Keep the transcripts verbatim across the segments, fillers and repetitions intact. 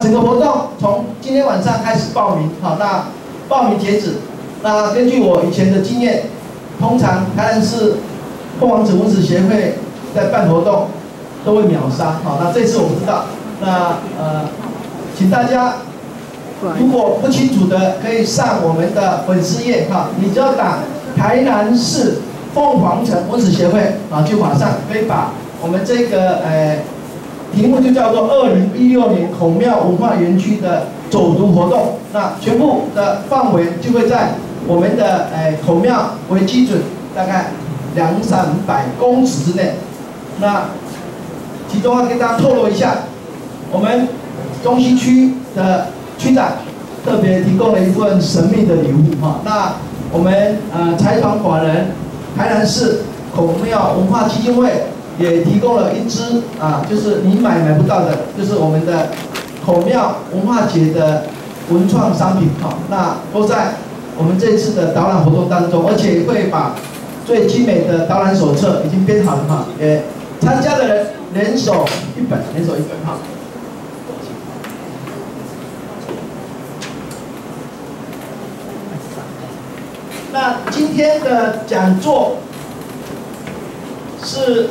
整个活动从今天晚上开始报名，好，那报名截止。那根据我以前的经验，通常台南市凤凰子文史协会在办活动都会秒杀，好，那这次我不知道，那呃，请大家如果不清楚的，可以上我们的粉丝页哈，你只要打台南市凤凰城文史协会啊，就马上可以把我们这个呃题目就叫做二零一六年孔庙文化园区的走读活动，那全部的范围就会在我们的呃孔庙为基准，大概两三百公尺之内。那其中要跟大家透露一下，我们中西区的区长特别提供了一份神秘的礼物哈。那我们呃财团法人台南市孔庙文化基金会也提供了一支啊，就是你买买不到的，就是我们的孔庙文化节的文创商品哈。那都在我们这次的导览活动当中，而且会把最精美的导览手册已经编好了哈，也参加的人人手一本，人手一本哈。那今天的讲座是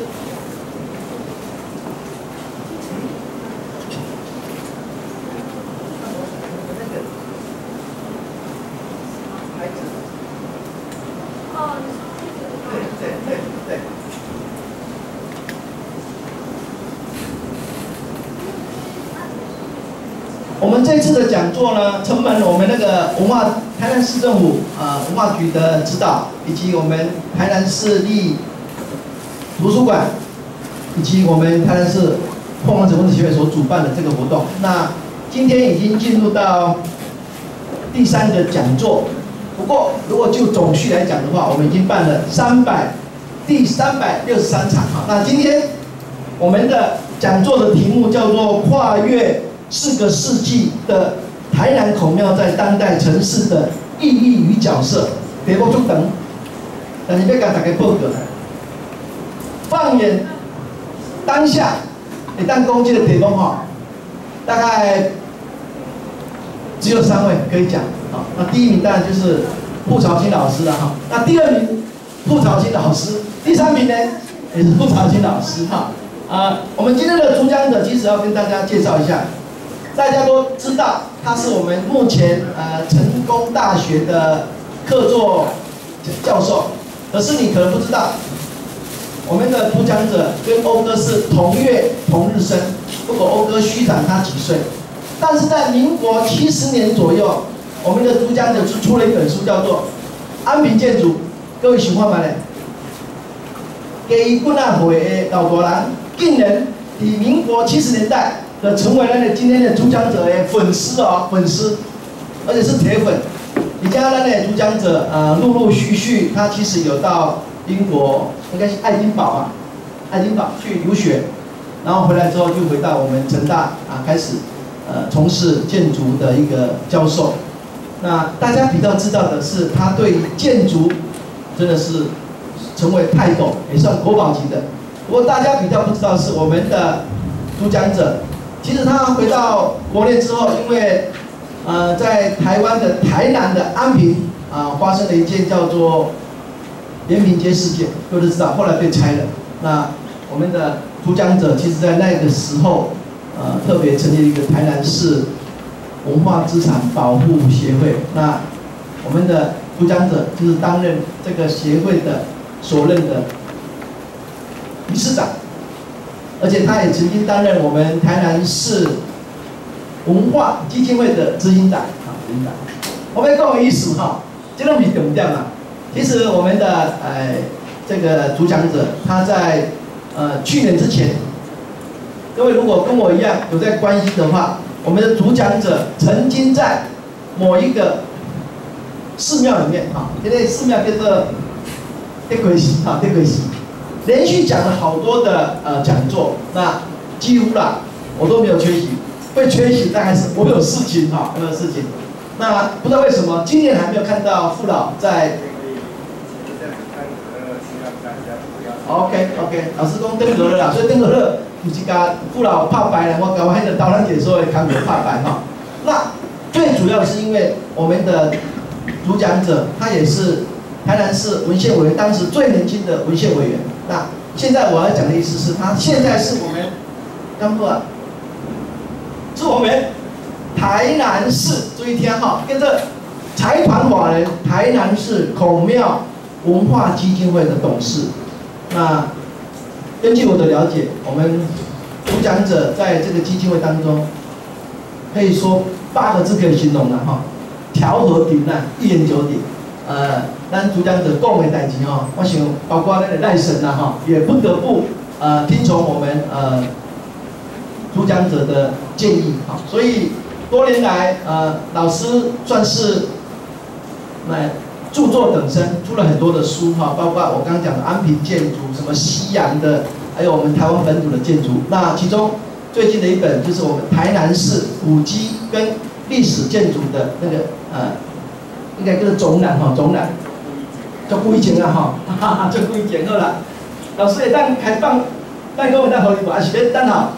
我们这次的讲座呢，承蒙我们那个文化台南市政府啊、呃、文化局的指导，以及我们台南市立图书馆，以及我们台南市凤凰子文史协会所主办的这个活动。那今天已经进入到第三个讲座，不过如果就总序来讲的话，我们已经办了三百第三百六十三场哈。那今天我们的讲座的题目叫做跨越四个世纪的台南孔庙在当代城市的意义与角色。题目足长，但是要甲大家报告。放眼当下，一旦讲这个题目哈，大概只有三位可以讲啊。那第一名当然就是傅朝清老师了哈。那第二名傅朝清老师，第三名呢也是傅朝清老师哈。啊，我们今天的主讲者其实要跟大家介绍一下。大家都知道，他是我们目前呃成功大学的客座教授，可是你可能不知道，我们的主讲者跟欧哥是同月同日生，不过欧哥虚长他几岁，但是在民国七十年左右，我们的主讲者是出了一本书，叫做《安平建筑》，各位喜欢吗呢？给棍啊会的老大人，竟然以民国七十年代。的成为了今天的主讲者的粉丝哦，粉丝，而且是铁粉。你加上呢，主讲者呃，陆陆续续，他其实有到英国，应该是爱丁堡啊，爱丁堡去留学，然后回来之后就回到我们成大啊，开始呃从事建筑的一个教授。那大家比较知道的是，他对建筑真的是成为泰斗，也算国宝级的。不过大家比较不知道是我们的主讲者。其实他回到国内之后，因为呃在台湾的台南的安平啊、呃、发生了一件叫做延平街事件，各位都知道，后来被拆了。那我们的主讲者其实在那个时候呃特别成立一个台南市文化资产保护协会。那我们的主讲者就是担任这个协会的所任的理事长。而且他也曾经担任我们台南市文化基金会的执行长，啊，执行长。我们讲的意思哈，这种是重点嘛。其实我们的呃这个主讲者，他在呃去年之前，各位如果跟我一样有在关心的话，我们的主讲者曾经在某一个寺庙里面啊，这个寺庙叫做德贵寺啊，德贵寺。连续讲了好多的呃讲座，那几乎啦我都没有缺席，会缺席大概是我有事情哈，我有事情。那不知道为什么今年还没有看到傅老在。OK OK， 老师讲登革热啦，所以登革热有一家父老拍牌了，我搞完的导览解说的康有拍牌哈。那最主要是因为我们的主讲者他也是台南市文献委员当时最年轻的文献委员。那现在我要讲的意思是，他现在是我们刚过啊，是我们台南市注意听哈，跟着财团法人台南市孔庙文化基金会的董事。那根据我的了解，我们主讲者在这个基金会当中，可以说八个字可以形容了哈，调和平淡，一言九鼎。呃，咱主讲者讲的代志哈，我想包括那个赖神呐哈，也不得不呃听从我们呃主讲者的建议哈。所以多年来呃老师算是来著作等身，出了很多的书哈，包括我刚刚讲的安平建筑，什么西洋的，还有我们台湾本土的建筑。那其中最近的一本就是我们台南市古迹跟历史建筑的那个呃。应该叫做总览哈，总览，叫规情啊哈，哈哈，叫规情好啦。老师会当开放，咱讲会当互你无，还是要等候？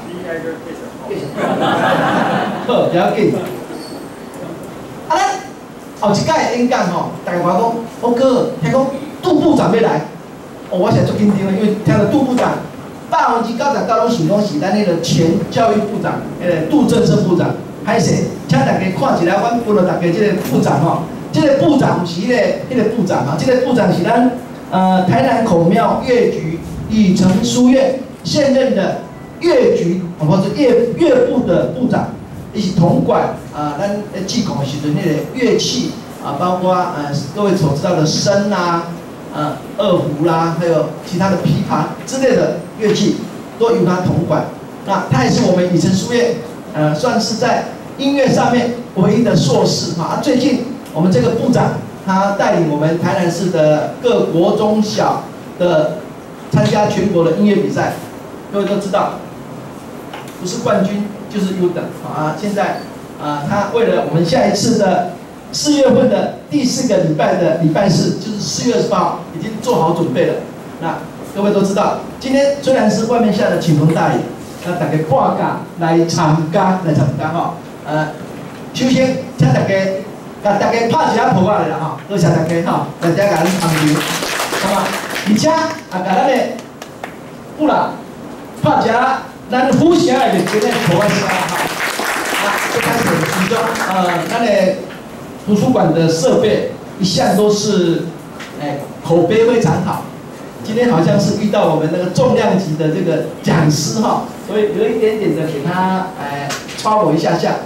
好，了解。啊，咱后一届的演讲吼，大家话讲，我哥听讲杜部长要来，哦，我现在足紧张的，因为听到杜部长，百分之九十九拢想讲是咱那个前教育部长，那个杜正胜部长。歹势，请大家看一下，阮分了大家这个部长吼。这个部长是迄、那个、迄、那个部长啊，这个部长是咱呃台南孔庙乐局李成书院现任的乐局，或者乐乐部的部长，伊是统管啊，咱呃祭孔时阵迄个乐器啊，包括呃各位所知道的笙啦、呃二胡啦，还有其他的琵琶之类的乐器，都由他统管。那他也是我们李成书院呃算是在音乐上面唯一的硕士啊，最近。我们这个部长，他带领我们台南市的各国中小的参加全国的音乐比赛，各位都知道，不是冠军就是优等啊。现在啊，他为了我们下一次的四月份的第四个礼拜的礼拜四，就是四月二十八号，已经做好准备了。那各位都知道，今天虽然是外面下的倾盆大雨，那大家半假来参加来参加哈。呃，首先请大家。甲大家拍一下谱啊来啦吼，多谢大家吼，大家甲咱参与，好嘛？而且啊，甲咱的不啦，拍一下咱虎城的热情的谱啊先哈。啊，一开始其中呃，咱的图书馆的设备一向都是哎口碑非常好。今天好像是遇到我们那个重量级的这个讲师哈，所以有一点点的给他哎抄我一下下。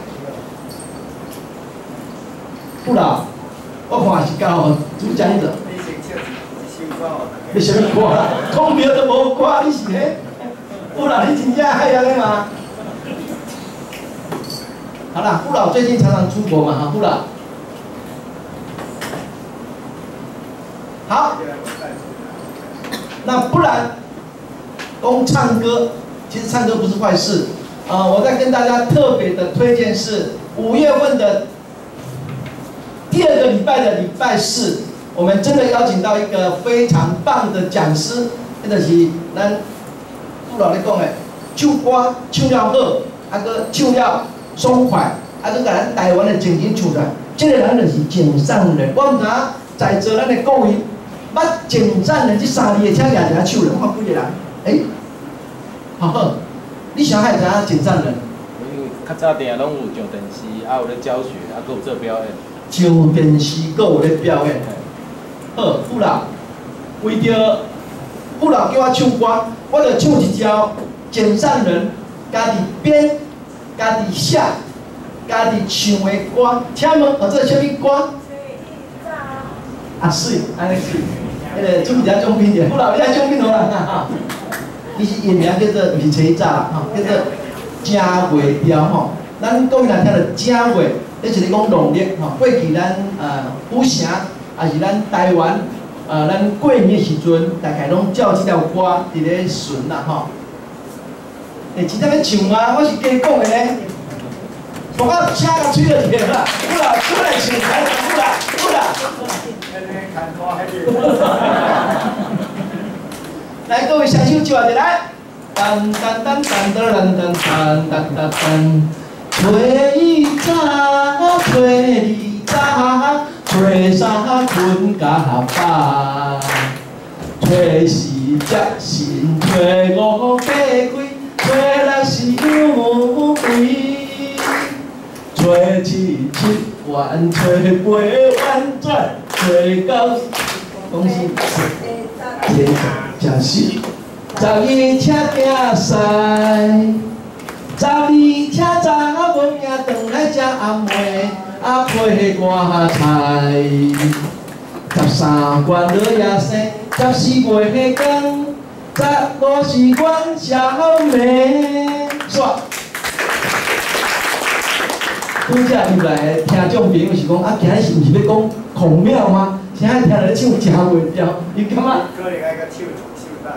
不啦，我看是交主讲者。你什么歌啦？空调都无歌，你是嘿？不啦，你真正海安尼嘛？好啦，不老最近常常出国嘛，哈，不啦。好，那不然，光唱歌，其实唱歌不是坏事。呃，我在跟大家特别的推荐是五月份的。第二个礼拜的礼拜四，我们真的邀请到一个非常棒的讲师，那就是咱不老咧讲的，唱歌唱了好，啊个唱了爽快，啊个甲咱台湾的情景唱出来，这个人就是井上人。我唔知在座咱的各位，捌井上人这三字的，请举一下手了，我看几个人，诶、欸，好好，你想还知影井上人？ 因为较早定拢有上电视，啊有咧教学，啊佮有做表演。 上电视，阁有咧表演。好，父老，为着父老叫我唱歌，我就唱一条井上人家己编、家己写、家己唱的歌。请问，哦，这是啥物歌？啊，水，安尼水，迄个准备一下奖品者，父老，你来奖品好啦哈。伊是艺名叫做，毋是吹早吼，叫做正月调吼。咱各位来听到正月。这是咧讲农历吼，过去咱呃府城，也是咱台湾呃咱过年的时阵，大概拢照这条歌伫咧巡啦吼。诶，真正咧唱啊，我是假讲的咧。我讲车甲吹就对啦，不啦，出来唱才不啦，不啦。来，各位双手举下来， 噔噔噔噔噔噔噔噔噔噔，吹一扎，吹二扎，吹三困甲饱，吹四接神，吹五八开，吹六是有味，吹七七弯，吹八弯转，吹九恭喜天真是。十二车行驶，十二车查某囝转来食暗暝，啊配寒菜。十三关落夜生，十四月光，十五是阮小妹。煞，拄则入来的听众朋友是讲，啊，今日是毋是要讲孔庙吗？现在听人唱真袂调，伊感觉。 可能爱个唱唱大。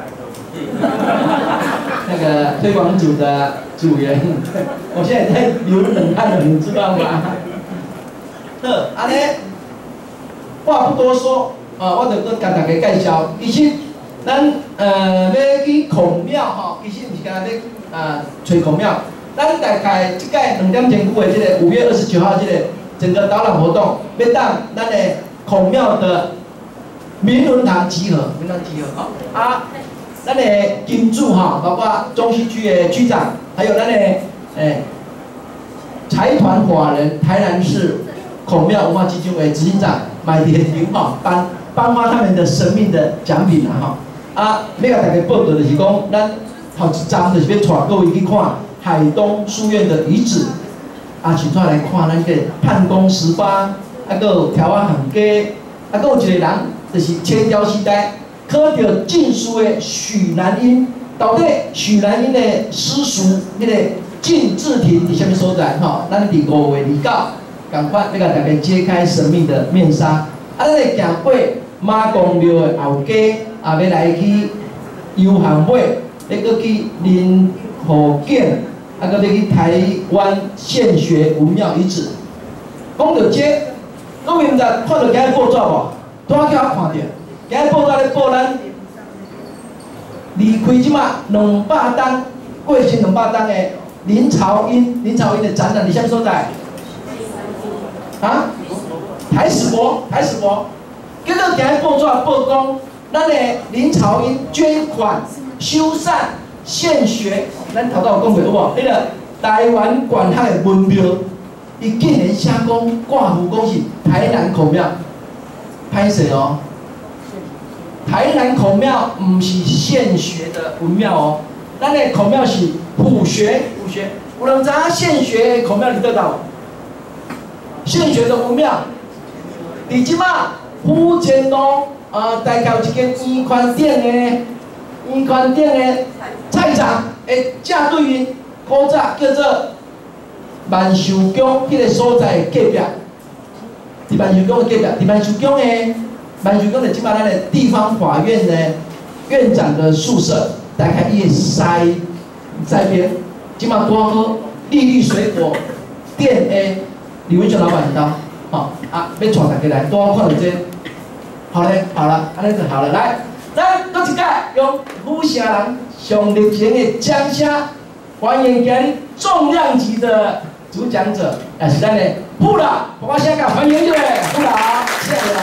那个推广组的组员，我现在在流冷汗了，你知道吗？好，安尼话不多说，啊，我就搁甲大家介绍。其实咱呃要去孔庙吼，其实毋是干要啊找孔庙。咱大概即届两点前后的这个五月二十九号这个整个导览活动，要当咱的孔庙的明伦堂集合，明伦集合好啊。咱的金主哈，包括中西区的区长，还有咱的诶财团法人台南市孔庙文化基金会执行长买田林哈颁颁发他们的神秘的奖品啊哈啊，要甲大家报道的是讲，咱头一站就是要带各位去看海东书院的遗址，啊，请出来看咱个判公十八，啊，还有条仔巷街，啊，还有一个人就是千雕时代。考到进书的许南英，到底许南英的师叔，迄个靳志廷伫什么所在？吼，咱伫五月二九，赶快要甲大家揭开神秘的面纱。啊，咱会行过马公庙的后街，啊，要来去游行尾，要搁去林湖景，啊，搁要去台湾献学文庙遗址。讲到这，各位毋知看到今日报纸无？拄仔叫我看到。今日报纸咧报咱离开即马两百档过身两百档的林朝英，林朝英的展览伫啥物所在？啊？台史博，台史博。结果今日报纸报讲，咱的林朝英捐款修缮献学，咱头头有讲过有无？迄个台湾管海的文庙，伊竟然写讲挂符讲是台南孔庙，歹势哦。台南孔庙唔是献学的文庙哦，咱的孔庙是普学，普学。有人知影献学的孔庙伫倒头？献学的文庙，伫即马福建路啊，大概有一间圆宽店的圆宽店的菜场的正对面，古早叫做万寿宫迄个所在隔壁，伫万寿宫的隔壁，伫万寿宫的。万寿宫的即马咱的地方法院呢院长的宿舍，大概伊个西西边，即马多好，粒粒水果店的李文雄老板到，好、哦、啊，要带大家来，多看到这，好嘞，好了，安尼就好了，来，咱搁一届用府城人上热情的掌声，欢迎今日重量级的主讲者，也是咱的副老，我先甲欢迎一位副老，谢谢啦。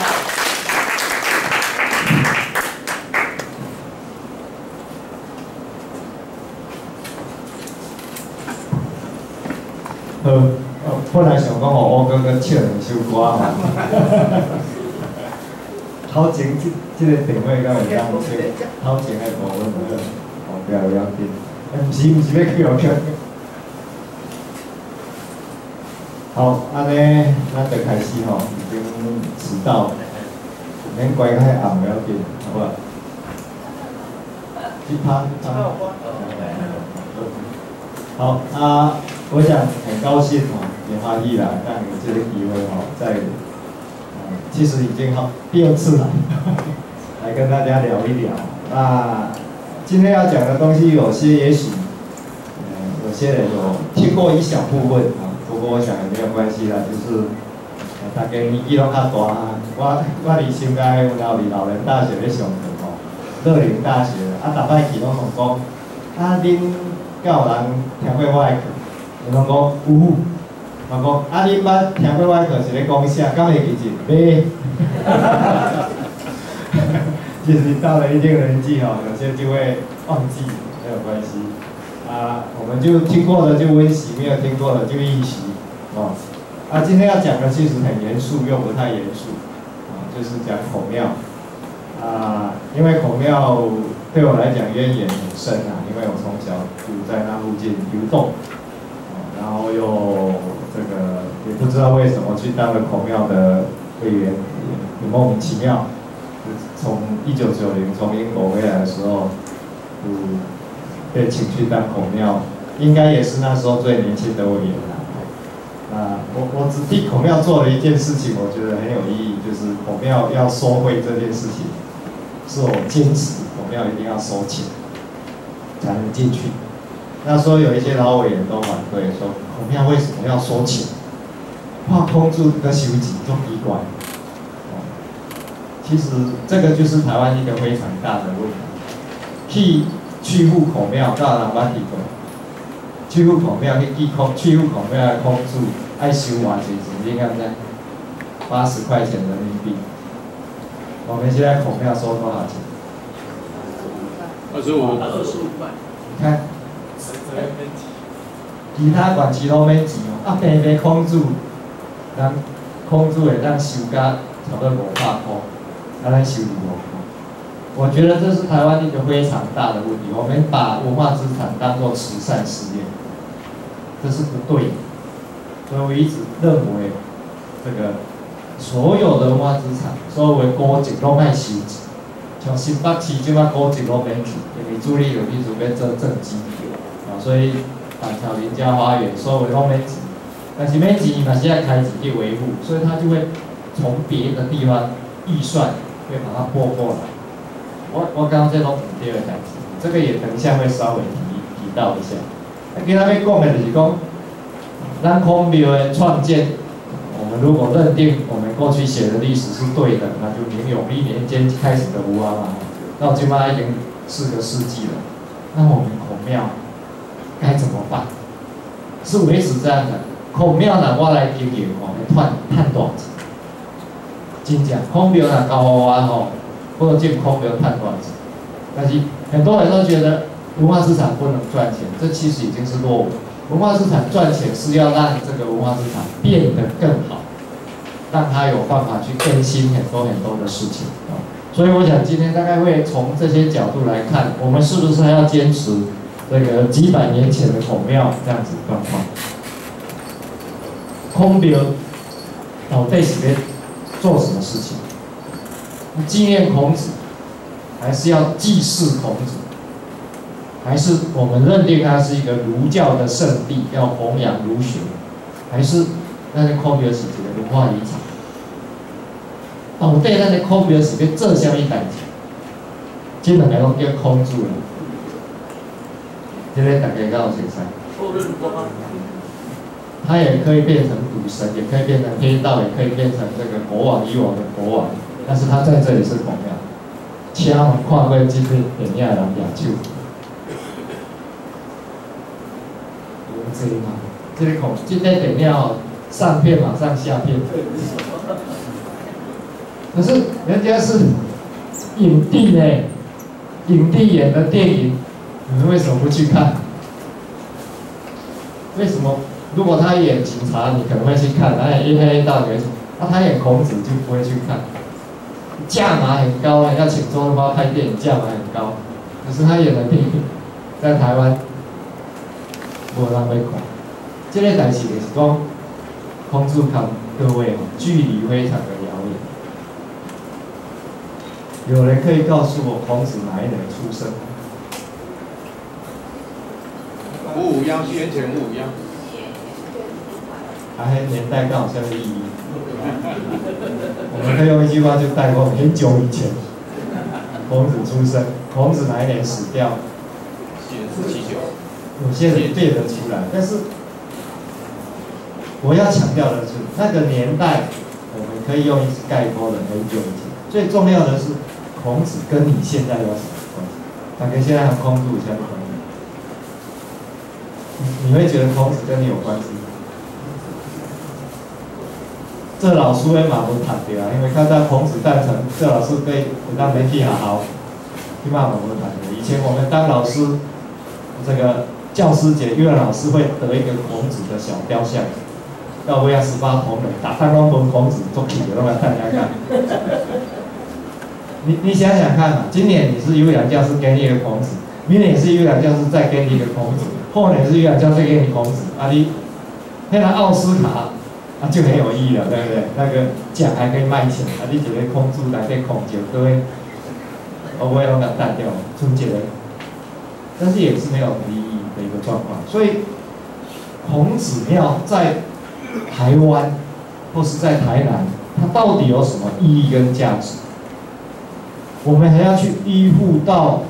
好，本来想讲互我哥哥唱两首歌嘛，头前即即个定位敢会当唱，头前的部分个，哦，不要要紧，毋是毋是要去哦唱。好，安尼咱就开始吼，已经迟到，免关较暗不要紧，好不好？一趴，一趴。好啊。我想很高兴哦，也欢喜啦，让有这个机会哦，在呃，其实已经好第二次了，来跟大家聊一聊。那今天要讲的东西，有些也许，呃，有些人有听过一小部分啊，不过我想也没有关系啦，就是，呃、大家年纪拢较大啊，我我离新界我老离老人大学咧上课吼，乐龄大学啊，逐摆去拢讲。啊， 啊，恁敢有人听过我的课？伊拢讲有。我讲啊，恁捌听过我的课是咧讲啥？敢会记住？袂。其实到了一定年纪哦，有些就会忘记，没有关系。啊，我们就听过的就温习，没有听过的就预习。哦，啊，今天要讲的其实很严肃，又不太严肃。啊，就是讲孔庙。啊，因为孔庙对我来讲渊源很深啊，因为我从小就在那附近游动，啊，然后又这个也不知道为什么去当了孔庙的会员，也莫名其妙。从一九九零从英国回来的时候，就被请去当孔庙，应该也是那时候最年轻的委员啦。啊，我我只替孔庙做了一件事情，我觉得很有意义，就是孔庙要收会这件事情。是我坚持，孔庙一定要收钱才能进去。那时候有一些老委员都反对说，孔庙为什么要收钱？怕空住个收钱就奇怪。哦，其实这个就是台湾一个非常大的问题。去去户孔庙，到人捌去过。去户孔庙去去空，去户孔庙的空住爱收偌济钱？你敢知？八十块钱人民币。我们现在孔庙收多少钱？ 二十五。 二十五块。 你看，其他管期都免钱哦，啊，平平空住，人空住会当收甲差不多五百块，啊，咱收五块。我觉得这是台湾一个非常大的问题，我们把文化资产当作慈善事业，这是不对的。所以我一直认为，这个。所有的文化资产，所有的古迹拢爱收钱。像新北市即摆古迹拢免去，因为主力有去准备做政绩，啊，所以板桥林家花园所有的拢免钱。但是免钱，嘛是要开钱去维护，所以他就会从别的地方预算会把它拨过来。我我刚刚这拢唔对的代志，这个也等一下会稍微提提到一下。啊，今仔要讲的就是讲，咱孔庙的创建。我们如果认定我们过去写的历史是对的，那就明永历年间开始的吴阿妈，到今嘛已经四个世纪了。那我们孔庙该怎么办？是维持这样的，孔庙呢，我来经营吼，会赚赚多少钱？真正孔庙呢，交我吼，或者进孔庙赚多少钱？但是很多人都觉得文化资产不能赚钱，这其实已经是落伍。文化资产赚钱是要让这个文化资产变得更好，让它有办法去更新很多很多的事情啊。所以我想今天大概会从这些角度来看，我们是不是还要坚持这个几百年前的孔庙这样子的状况？孔庙到底是在做什么事情？纪念孔子，还是要祭祀孔子？还是我们认定它是一个儒教的圣地，要弘扬儒学，还是咱的孔庙是一个文化遗产？到底咱的孔庙是要做啥物代志？这两个拢叫孔主了，这个大家敢有熟悉？它也可以变成赌神，也可以变成黑道，也可以变成这个国王以往的国王，但是它在这里是孔庙。请我们看过这部电影的人举手。这嘛，这个孔，今天点料上片马上下片。可是人家是影帝呢，影帝演的电影，你们为什么不去看？为什么？如果他演警察，你可能会去看；他演一黑道，你会去；那他演孔子就不会去看。价码很高啊，要请周润发拍电影，价码很高。可是他演的电影在台湾。无人要看，这个代志就是讲，孔子跟各位距离非常的遥远。有人可以告诉我孔子哪一年出生？ 五五幺，西元前五五幺。 啊，迄年代刚好像是意义。我们可以用一句话就带过，很久以前，孔子出生，孔子哪一年死掉？ 四七九。 有些人背得出来，但是我要强调的是，那个年代我们可以用一次概括的很久以前。最重要的是，孔子跟你现在有什么关系？大概现在和孔子有什么关系？ 你会觉得孔子跟你有关系？这老师会嘛无读着啊，因为看到孔子诞辰，这老师对当媒体好好，起码嘛无读着。以前我们当老师，这个教师节，语文老师会得一个孔子的小雕像，到位啊十八铜人，打开拢问孔子做起的，拢来看看看。你你想想看嘛，今年你是优良教师，给你一个孔子；明年是优良教师，再给你一个孔子；后年是优良教师，再给你孔子。啊你，那个奥斯卡啊就很有意义了，对不对？那个奖还可以卖钱，啊你一个孔子来给孔就各位，我我也拢甲淡掉，春节，但是也是没有意义的一个状况。所以孔子庙在台湾或是在台南，它到底有什么意义跟价值？我们还要去依附到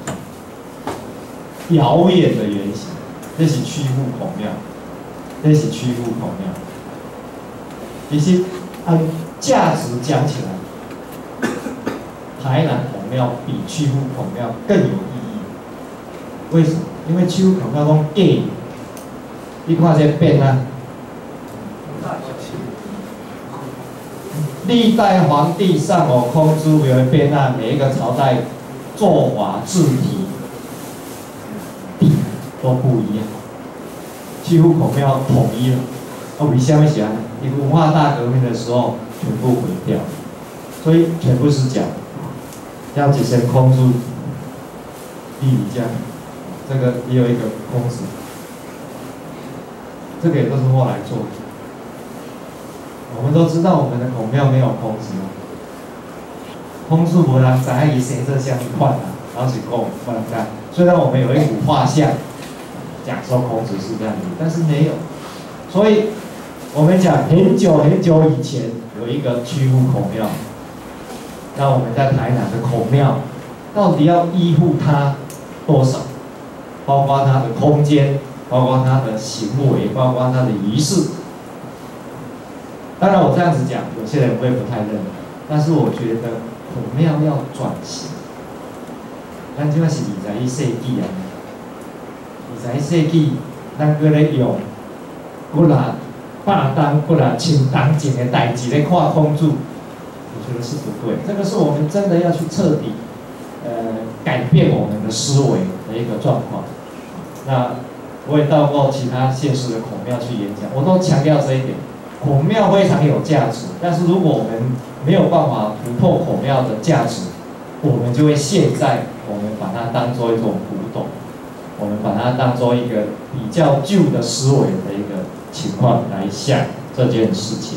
遥远的原型，这是曲阜孔庙，这是曲阜孔庙。其实按价值讲起来，台南孔庙比曲阜孔庙更有意义。为什么？因为曲阜孔庙讲假，你看这变啊，历代皇帝上我空诸庙的变啊，每一个朝代做法字体都不一样。曲阜孔庙统一了，哦，为什么是安？因为文化大革命的时候全部毁掉，所以全部是假。要几身空诸地理家，这个也有一个孔子，这个也都是后来做的。我们都知道我们的孔庙没有孔子，孔子无人知影伊生这像款啊，老实讲不能干。虽然我们有一幅画像，讲说孔子是这样子，但是没有。所以我们讲很久很久以前有一个曲阜孔庙，那我们在台南的孔庙到底要依附它多少？包括它的空间，包括它的行为，包括它的仪式。当然，我这样子讲，有些人会不太认同，但是我觉得孔庙要转型。咱即摆是二十一世纪啊，二十一世纪，咱搁咧用，搁来霸当，搁来清当前的代志咧看孔子，我觉得是不对。这个是我们真的要去彻底，呃，改变我们的思维的一个状况。那我也到过其他县市的孔庙去演讲，我都强调这一点。孔庙非常有价值，但是如果我们没有办法突破孔庙的价值，我们就会陷在我们把它当做一种古董，我们把它当做一个比较旧的思维的一个情况来想这件事情。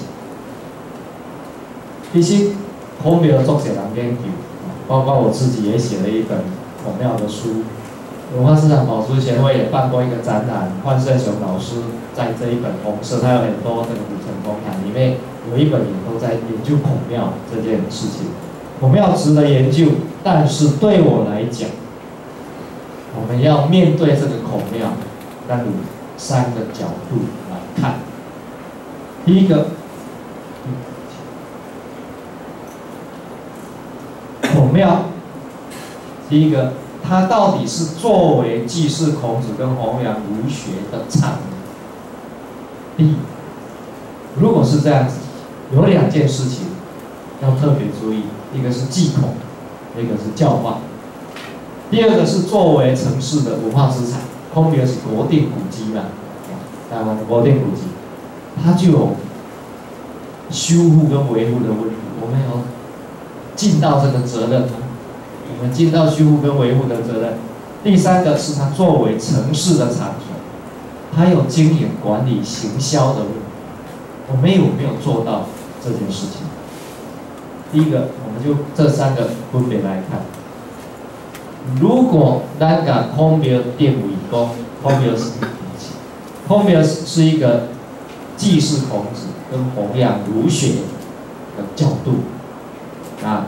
其实孔庙作者人研究，包括我自己也写了一本孔庙的书。文化市场保存协会也办过一个展览，万胜雄老师在这一本红色，他有很多这个古城公坛里面有一本也都在研究孔庙这件事情。孔庙值得研究，但是对我来讲，我们要面对这个孔庙，那有三个角度来看。第一个，孔庙，第一个。它到底是作为祭祀孔子跟弘扬儒学的场地？如果是这样子，有两件事情要特别注意：一个是祭孔，一个是教化。第二个是作为城市的文化资产，孔庙是国定古迹嘛，台湾的国定古迹，它就有修复跟维护的问题，我们要尽到这个责任。我们尽到修复跟维护的责任。第三个是它作为城市的场所，它有经营管理行销的问题，我们有没有做到这件事情？第一个，我们就这三个分别来看。如果咱把孔庙定为讲，孔庙是孔庙是一个祭祀孔子跟弘扬儒学的角度啊。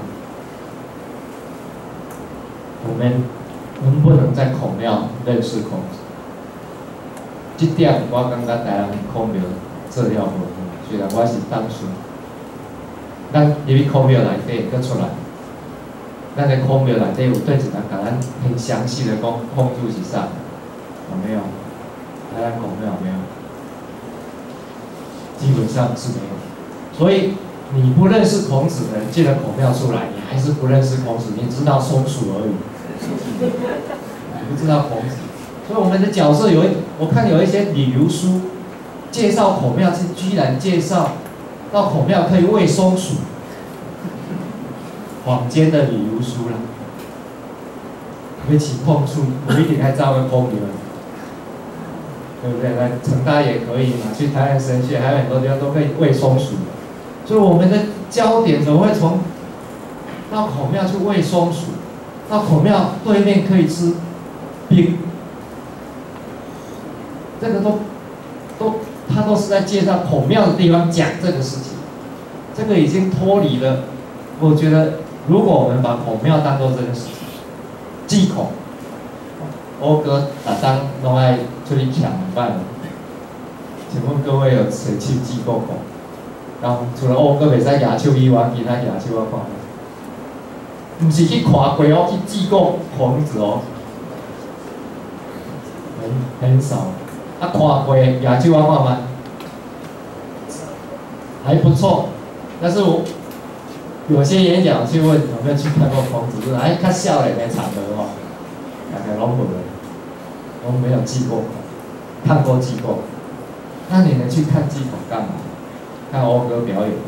我们能不能在孔庙认识孔子？这点我感觉台湾孔庙做了无好，虽然我是当初，咱入去孔庙内底搁出来，咱在孔庙内底有对一人甲咱很详细的讲孔子是啥，有没有？ 台湾孔庙没有，基本上是没有。所以你不认识孔子的人进了孔庙出来，你还是不认识孔子，你知道松鼠而已，你不知道孔子。所以我们的角色有一，我看有一些旅游书介绍孔庙，是居然介绍到孔庙可以喂松鼠，坊间的旅游书啦。有情况处，我一定还照个公平，对不对？来成大也可以嘛，去台湾神学，还有很多地方都可以喂松鼠。所以我们的焦点怎么会从到孔庙去喂松鼠，到孔庙对面可以吃冰？这个都都他都是在介绍孔庙的地方讲这个事情，这个已经脱离了。我觉得，如果我们把孔庙当做这个事情，祭孔，欧哥打当拢爱出去抢饭。请问各位有谁去祭过孔？然后除了欧哥袂使牙手以外，其他牙手我看，唔是去看过哦，去祭过孔子哦，很很少。啊，看过牙手我看嘛，还不错。但是我有些演讲去问有没有去看过孔子，就是哎，较少年的场合哦，大概拢无人，我没有祭过孔，看过祭过。那你们去看祭孔干嘛？看欧哥表演，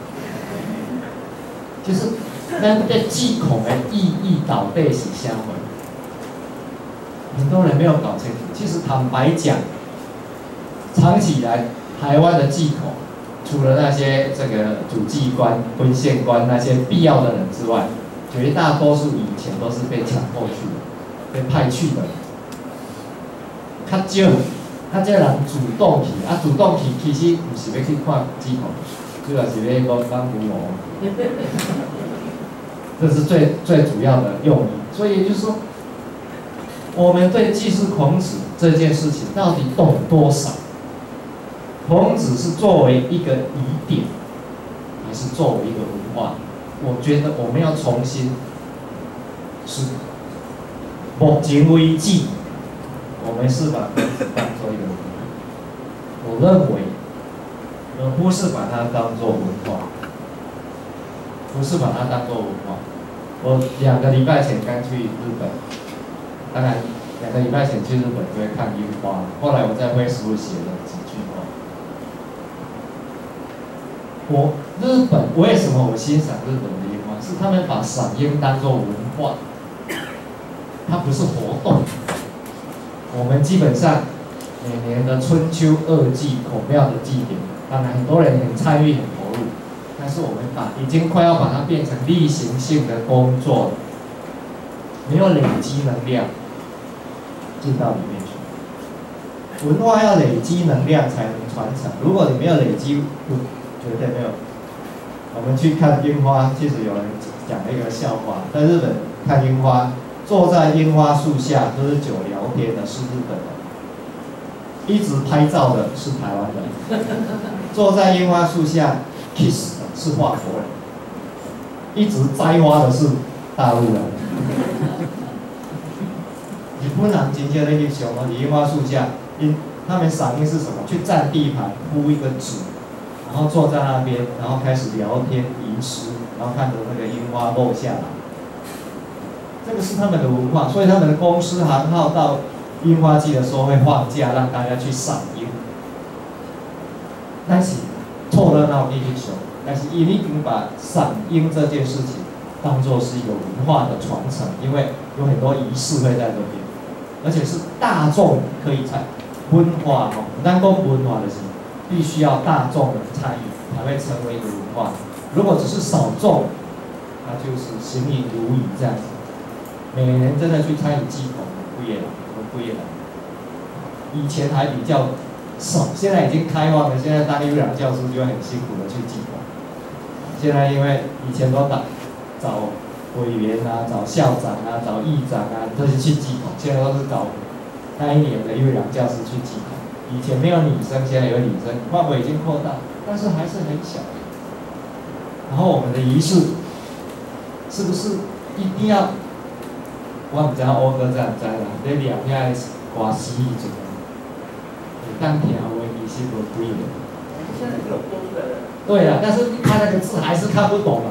就是咱个祭孔的意义到底是啥货？很多人没有搞清楚。其实坦白讲，长期以来台湾的祭孔，除了那些这个主祭官、婚宪官那些必要的人之外，绝大多数以前都是被强迫去的，被派去的。较少。啊，这人主动去，啊，主动去其实不是要去看祭孔，主要是要讲讲服务。这是最最主要的用意。所以就是说，我们对祭祀孔子这件事情到底懂多少？孔子是作为一个疑点，还是作为一个文化？我觉得我们要重新是目前为止。我们是把孔子当做一个文化，我认为，而不是把它当做文化，不是把它当做文化。我两个礼拜前刚去日本，当然两个礼拜前去日本就会看樱花，后来我在微书写了几句话。我日本为什么我欣赏日本的樱花？是他们把赏樱当作文化，它不是活动。我们基本上每年的春秋二季孔庙的祭典，当然很多人很参与很投入，但是我们把已经快要把它变成例行性的工作了，没有累积能量进到里面去。文化要累积能量才能传承，如果你没有累积，不绝对没有。我们去看樱花，其实有人讲了一个笑话，在日本看樱花。坐在樱花树下喝酒聊天的是日本人，一直拍照的是台湾人，坐在樱花树下 kiss 的是华国人，一直摘花的是大陆人。你不能今天那个熊啊，樱花树下，因他们赏樱是什么？去占地盘，铺一个纸，然后坐在那边，然后开始聊天吟诗，然后看着那个樱花落下来。这个是他们的文化，所以他们的公司行号到樱花季的时候会放假，让大家去赏樱。但是凑热闹地去熊，但是伊已经把赏樱这件事情当作是一个文化的传承，因为有很多仪式会在这边，而且是大众可以参文化哦，咱讲文化的是必须要大众的参与才会成为一个文化。如果只是少众，那就是行云流雨这样子。每年真的去参与祭孔，不也了，不也了。以前还比较少，现在已经开放了。现在当优良教师就很辛苦的去祭孔。现在因为以前都打找委员啊、找校长啊、找议长啊，这些去祭孔，现在都是找那一年的优良教师去祭孔。以前没有女生，现在有女生，范围已经扩大，但是还是很小。然后我们的仪式是不是一定要？我唔知欧哥知唔知啦？你念遐歌诗迄阵， 当听话，其实无几个。 现在有功的。 对了，但是你看那个字还是看不懂嘛，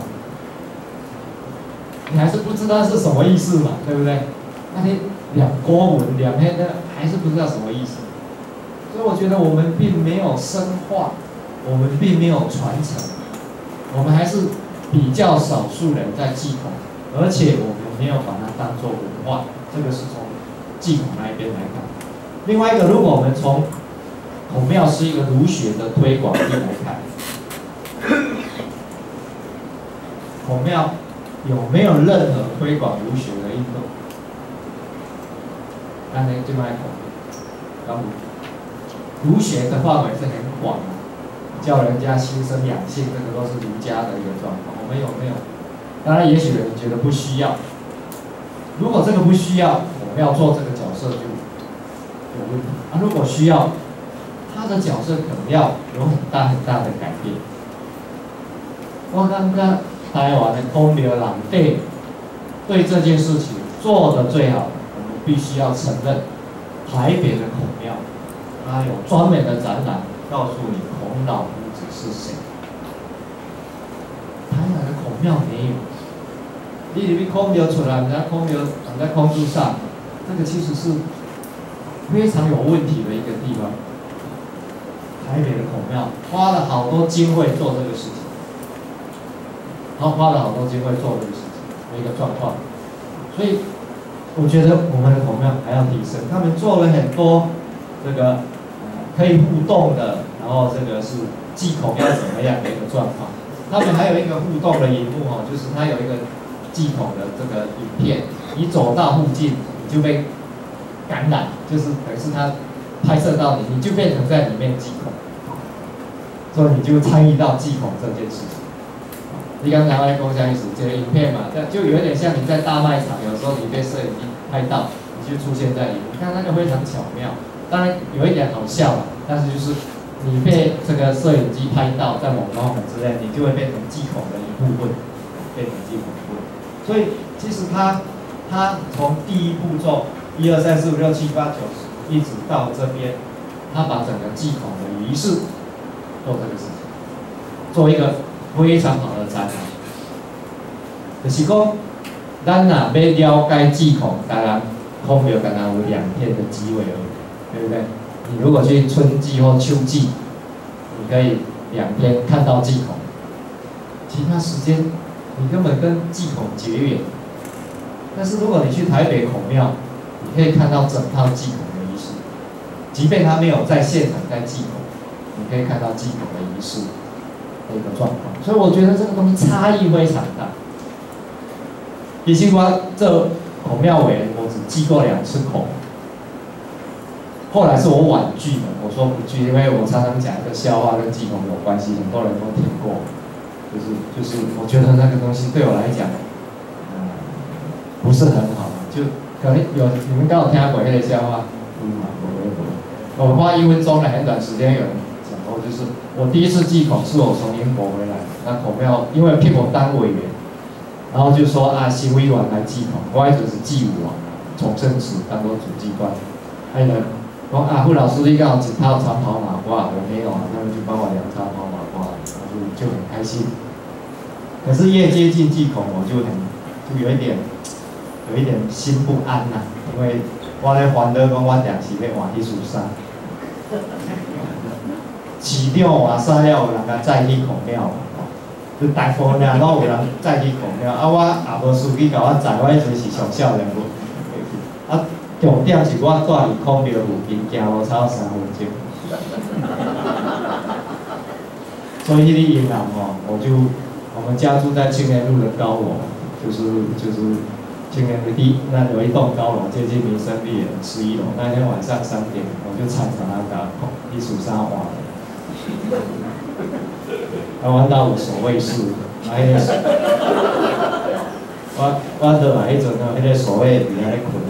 你还是不知道是什么意思嘛，对不对？那些两国文两篇的还是不知道什么意思，所以我觉得我们并没有深化，我们并没有传承，我们还是比较少数人在祭孔，而且我们没有把它当作文化，这个是从祭孔那一边来看。另外一个，如果我们从孔庙是一个儒学的推广力来看，孔庙有没有任何推广儒学的运动？那呢就卖孔，儒学的范围是很广的，叫人家心生养性，这个都是儒家的一个状况。我们有没有？当然，也许有人觉得不需要。如果这个不需要，我们要做这个角色就有问题。啊，如果需要，他的角色可能要有很大很大的改变。我刚刚台湾的孔庙人对对这件事情做得最好，我们必须要承认，台北的孔庙，它有专门的展览告诉你孔老夫子是谁。台南的孔庙没有，你里面孔庙出来，人家孔庙躺在空柱上，这个其实是非常有问题的一个地方。台北的孔庙花了好多经费做这个事情，然后花了好多经费做这个事情的一个状况，所以我觉得我们的孔庙还要提升。他们做了很多这个、呃、可以互动的，然后这个是祭孔要怎么样的一个状况。他们还有一个互动的荧幕哦，就是它有一个祭孔的这个影片，你走到附近你就被感染，就是等于是它拍摄到你，你就变成在里面祭孔，所以你就参与到祭孔这件事情。你刚才在共享意思，这个影片嘛，就有点像你在大卖场，有时候你被摄影机拍到，你就出现在里面，你看那个非常巧妙，当然有一点好笑了，但是就是你被这个摄影机拍到，在某某某之类，你就会变成祭孔的一部分，变成祭孔的一部分。所以其实他他从第一步骤一二三四五六七八九十，一直到这边，他把整个祭孔的仪式做这个事情，做一个非常好的展览。就是讲，咱若要了解祭孔，当然孔庙刚刚有两天的机会而已，对不对？你如果去春季或秋季，你可以两天看到祭孔，其他时间你根本跟祭孔绝缘。但是如果你去台北孔庙，你可以看到整套祭孔的仪式，即便他没有在现场在祭孔，你可以看到祭孔的仪式的一个状况。所以我觉得这个东西差异非常大。其实我这孔庙委员，我只祭过两次孔。后来是我婉拒的，我说不拒，因为我常常讲一个笑话跟祭孔有关系，很多人都听过，就是就是我觉得那个东西对我来讲，嗯，不是很好，就可能有你们刚好听过那个笑话，嗯，我我花一分钟的很短时间有人讲过，就是我第一次祭孔是我从英国回来，那孔庙因为聘我当委员，然后就说啊新委员来祭孔，我一直是祭武王，崇圣祠当做主祭官，还有呢。说啊，傅老师，你刚好只套长袍马褂，我没有啊，他们就帮我量长袍马褂，然后就就很开心。可是越接近祭孔，我就很就有一点有一点心不安呐、啊，因为我咧烦恼讲，我定时要换迄束衫，市场换衫了，有人甲载去孔庙，就大部分人拢有人载去孔庙，啊，我也无司机甲我载，我迄阵是上少年人，啊。重点是我住伫孔庙附近，行路差三分钟。所以迄个银行哦，我就我们家住在青年路的高楼，就是就是青年路第那有一栋高楼接近民生绿园十一楼。那天晚上三点，我就踩上那个一束沙花，啊，玩到无所谓事，啊，迄个。我我倒来迄阵哦，迄个所谓伫遐咧困，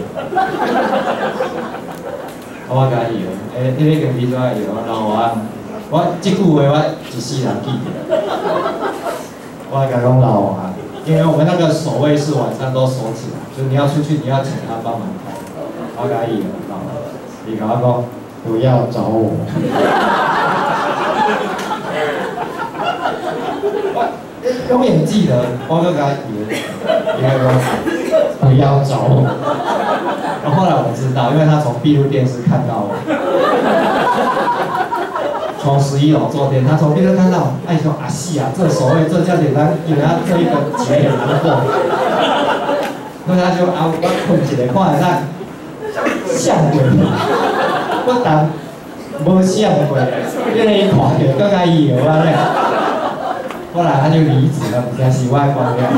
我甲伊哦，诶，迄个跟伊怎啊伊哦，老王，我即句话我一世人记着。我甲讲老王，因为我们那个守卫室晚上都锁起来，所以你要出去你要请他帮忙开。我甲伊哦，老王，伊甲我讲， 不要找我。我永远记得，我就跟他爷爷说不要找我。然后后来我知道，因为他从闭路电视看到我，从十一楼坐电，他从闭路看到，哎说啊是啊，这所谓这叫简单，给他这一个节点难过。所以他就啊，我困一个，看下咱像鬼，我当无像鬼，因为看到更加摇啊咧。后来他就离职了，比较喜欢光亮。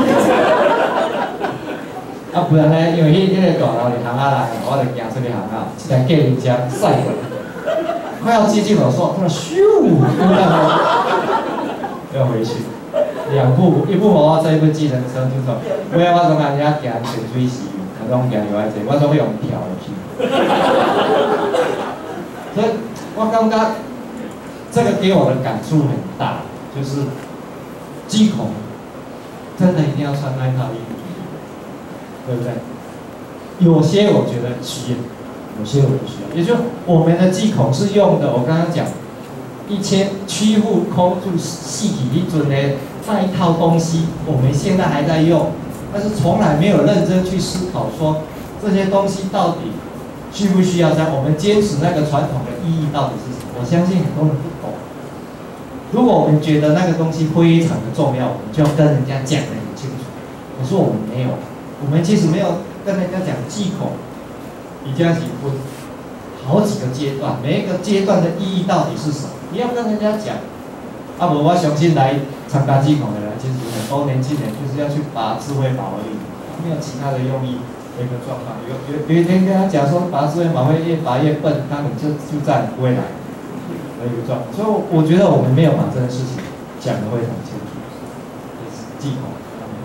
啊，不然呢，因为迄迄个大楼是巷仔内，我就行出去巷仔，一台计程车驶过来，快要接近我说，他说咻，要回去。两部，一部我这一部计程车就说，尾仔我总感觉行潜水时，我总行另外一个，我总用跳落去。所以，我感觉这个给我的感触很大，就是惊恐真的一定要穿那套衣服，对不对？有些我觉得需要，有些我不需要。也就我们的惊恐是用的，我刚刚讲，一千屈腹空住细体一尊的那一套东西，我们现在还在用，但是从来没有认真去思考说这些东西到底需不需要在我们坚持那个传统的意义到底是什么？我相信很多人不懂。如果我们觉得那个东西非常的重要，我们就要跟人家讲得很清楚。我说我们没有，我们其实没有跟人家讲忌口，比较喜分好几个阶段，每一个阶段的意义到底是什么？你要跟人家讲。啊，不，我相信来参加忌口的人，其实很多年轻人就是要去拔智慧宝而已，没有其他的用意的一个状况。有有有一天跟他讲说拔智慧宝会越拔越笨，他们就就再也不会来。的一个状况，所以我觉得我们没有把这件事情讲得非常清楚，也是忌口。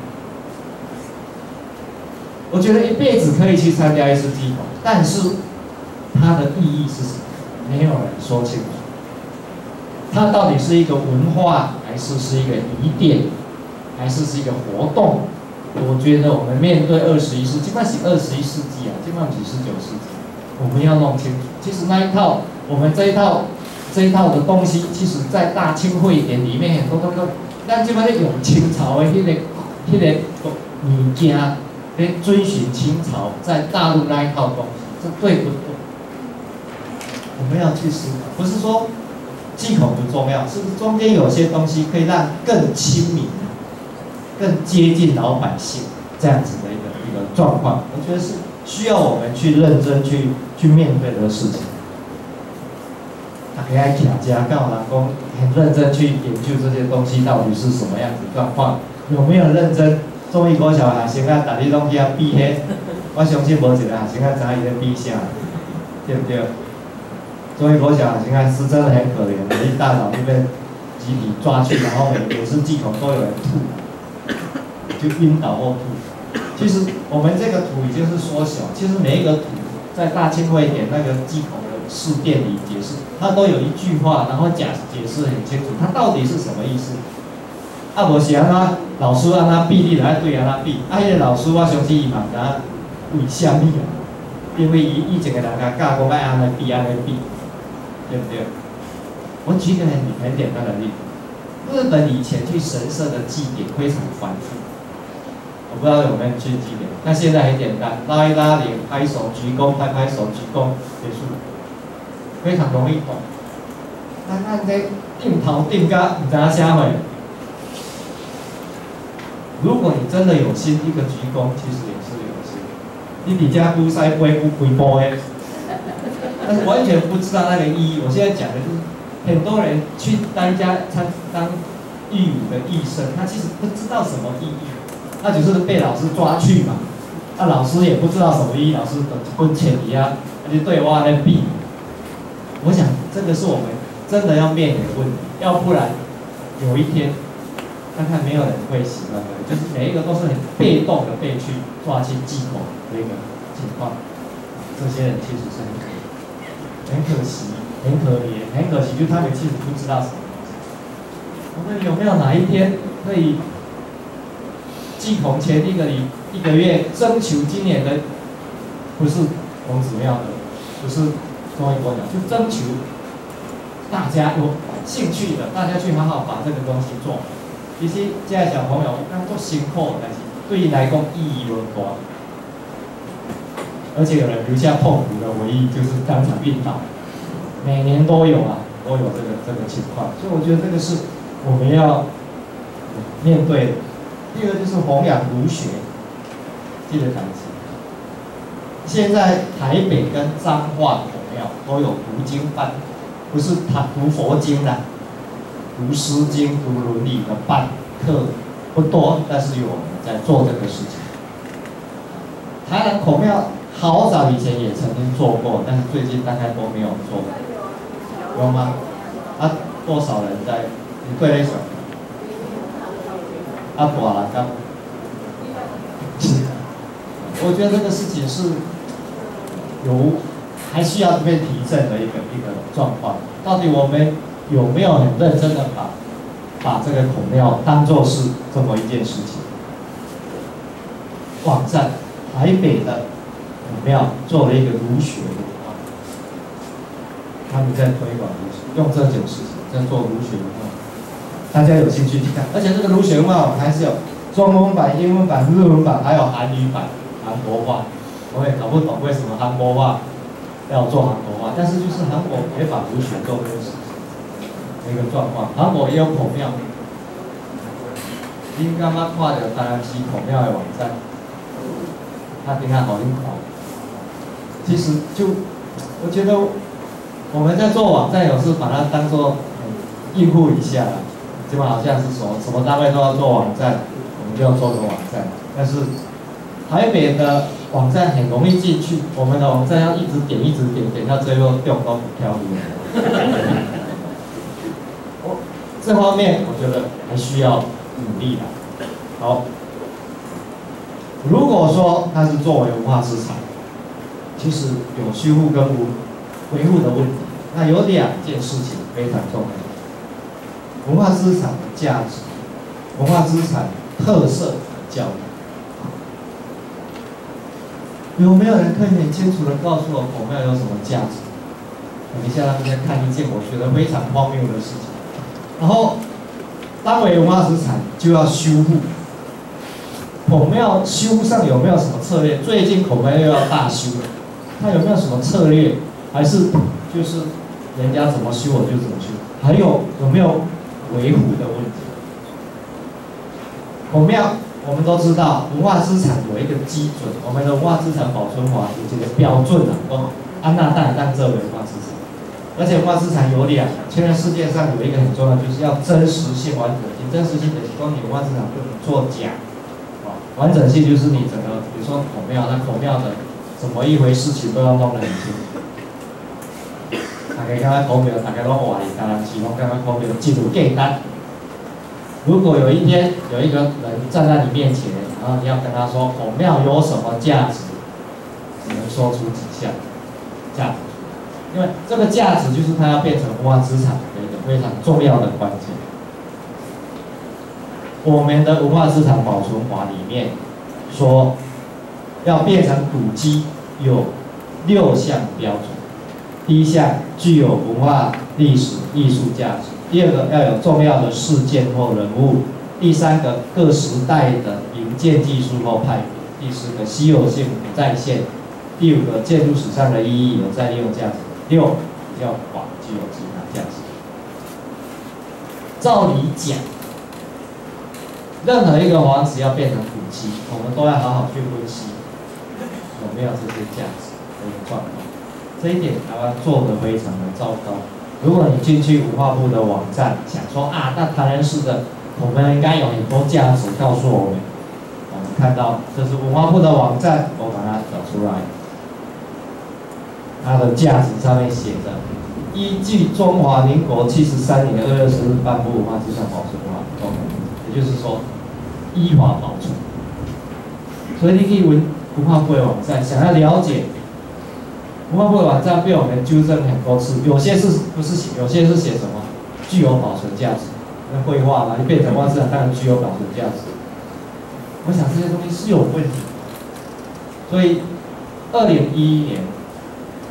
我觉得一辈子可以去参加一次忌口，但是它的意义是什么？没有人说清楚。它到底是一个文化，还是是一个仪典，还是是一个活动？我觉得我们面对二十一世纪，基本上是二十一世纪啊，基本上是十九世纪，我们要弄清楚。其实那一套，我们这一套。这一套的东西，其实在大清会典里面很多都都，咱即摆咧用清朝的迄、那个、迄、那个物件，咧遵循清朝在大陆那一套东西，这对不对？我们要去思考，不是说忌口不重要，是不是中间有些东西可以让更亲民、更接近老百姓这样子的一个一个状况？我觉得是需要我们去认真去去面对的事情。大家徛家，跟我人讲，很认真去研究这些东西到底是什么样子状况，有没有认真？中医国小学生啊，大家拢去啊比迄，我相信无一个学生啊知伊咧比啥，对不对？中医国小学生啊是真的很可怜，一大早就被集体抓去，然后每每次忌口都有人吐，就晕倒或吐。其实我们这个土已经是缩小，其实每一个土在大清会典那个忌口的事典里解释，它都有一句话，然后讲解释很清楚，它到底是什么意思。啊，无是安怎老师安怎比，你就爱对安怎比。啊，迄、那个老师我相信伊嘛，知影为虾米啊？因为伊以前个人甲教讲爱安尼比安尼比，对不对？我举个很很简单的例子，日本以前去神社的祭典非常繁复，我不知道有没有去祭典。那现在很简单，拉一拉脸，拍手鞠躬，拍拍手鞠躬，结束，非常容易懂。但咱这定头定甲唔知影啥货。如果你真的有心，一个鞠躬其实也是有心。你底下不塞杯不规波诶，但是完全不知道那个意义。我现在讲的就是，很多人去当家参当义武的义生，他其实不知道什么意义，他只是被老师抓去嘛。那、啊、老师也不知道什么意义，老师的跟前提啊，他就对我在比。我想这个是我们真的要面临的问题，要不然有一天。看看没有人会喜欢的，就是每一个都是很被动的被去抓去忌口的一个情况。这些人其实是很可很可惜、很可怜、很可惜，就是他们其实不知道什么东西。我们有没有哪一天可以忌口前一个一个月征求今年的，不是孔子庙的，不是多一多讲，就征求大家有兴趣的，大家去好好把这个东西做。其实这些小朋友刚做辛苦，但是对于来讲意义不大。而且有人留下痛苦的回忆，就是当场晕倒。每年都有啊，都有这个这个情况，所以我觉得这个是我们要面对的。第二个就是弘扬儒学，这个单词。现在台北跟彰化孔庙都有读经班，不是他读佛经的，读诗经、读伦理的班课不多，但是有人在做这个事情。台南孔庙好早以前也曾经做过，但是最近大概都没有做。有吗？啊，多少人在？你对那首？啊，大人刚。我觉得这个事情是有还需要被提振的一个一个状况。到底我们有没有很认真的把把这个孔庙当作是这么一件事情？网站台北的孔庙做了一个儒学文化，他们在推广儒学，用这种事情在做儒学文化。大家有兴趣去看，而且这个儒学文化还是有中文版、英文版、日文版，还有韩语版。韩国话，我也搞不懂为什么韩国话要做韩国话，但是就是韩国也把儒学做这个事情，一个状况。韩国也有孔庙，你刚刚看到台南市孔庙的网站，他顶下好用看。其实就我觉得我们在做网站，有时把它当做应付一下啦，基本好像是说什么单位都要做网站，我们就要做个网站，但是。台北的网站很容易进去，我们的网站要一直点一直点，点到最后掉都不漂亮。我这方面我觉得还需要努力的。好，如果说它是作为文化资产，其实有修复跟维护的问题，那有两件事情非常重要：文化资产的价值、文化资产特色的教育。有没有人可以很清楚的告诉我孔庙有什么价值？等一下，他们再看一件我觉得非常荒谬的事情。然后，当为文化资产就要修复。孔庙修复上有没有什么策略？最近孔庙又要大修了，它有没有什么策略？还是就是人家怎么修我就怎么修？还有有没有维护的问题？孔庙。我们都知道，文化资产有一个基准，我们的文化资产保存法有这个标准啊，说安娜大当这为文化资产，而且文化资产有两，现在世界上有一个很重要，就是要真实性、完整性。真实性的是说，你文化资产不能作假，啊，完整性就是你整个，比如说孔庙，那孔庙的怎么一回事情都要弄得很清楚。大家刚刚孔庙，大家都怀疑，当然是讲刚刚孔庙进入简单。如果有一天有一个人站在你面前，然后你要跟他说孔庙有什么价值，只能说出几项价值，因为这个价值就是它要变成文化资产的一个非常重要的关键。我们的文化资产保存法里面说，要变成古迹有六项标准。第一项具有文化、历史、艺术价值。第二个要有重要的事件或人物，第三个各时代的营建技术或派别，第四个稀有性不再现，第五个建筑史上的意义有再利用价值，六比较广具有其他价值。照理讲，任何一个房子要变成古迹，我们都要好好去分析有没有这些价值的一个状况。这一点台湾做得非常的糟糕。如果你进去文化部的网站，想说啊，那台南市的我们应该有很多价值告诉我们。我们看到这是文化部的网站，我把它找出来。它的价值上面写着：依据中华民国七十三年二月十日颁布文化资产保存法，也就是说依法保存。所以你可以文文化部的网站，想要了解。文化部的网站被我们纠正很多次，有些是不是写，有些是写什么具有保存价值，那绘画嘛，就变成文化资产，当然具有保存价值。我想这些东西是有问题的，所以二零一一年，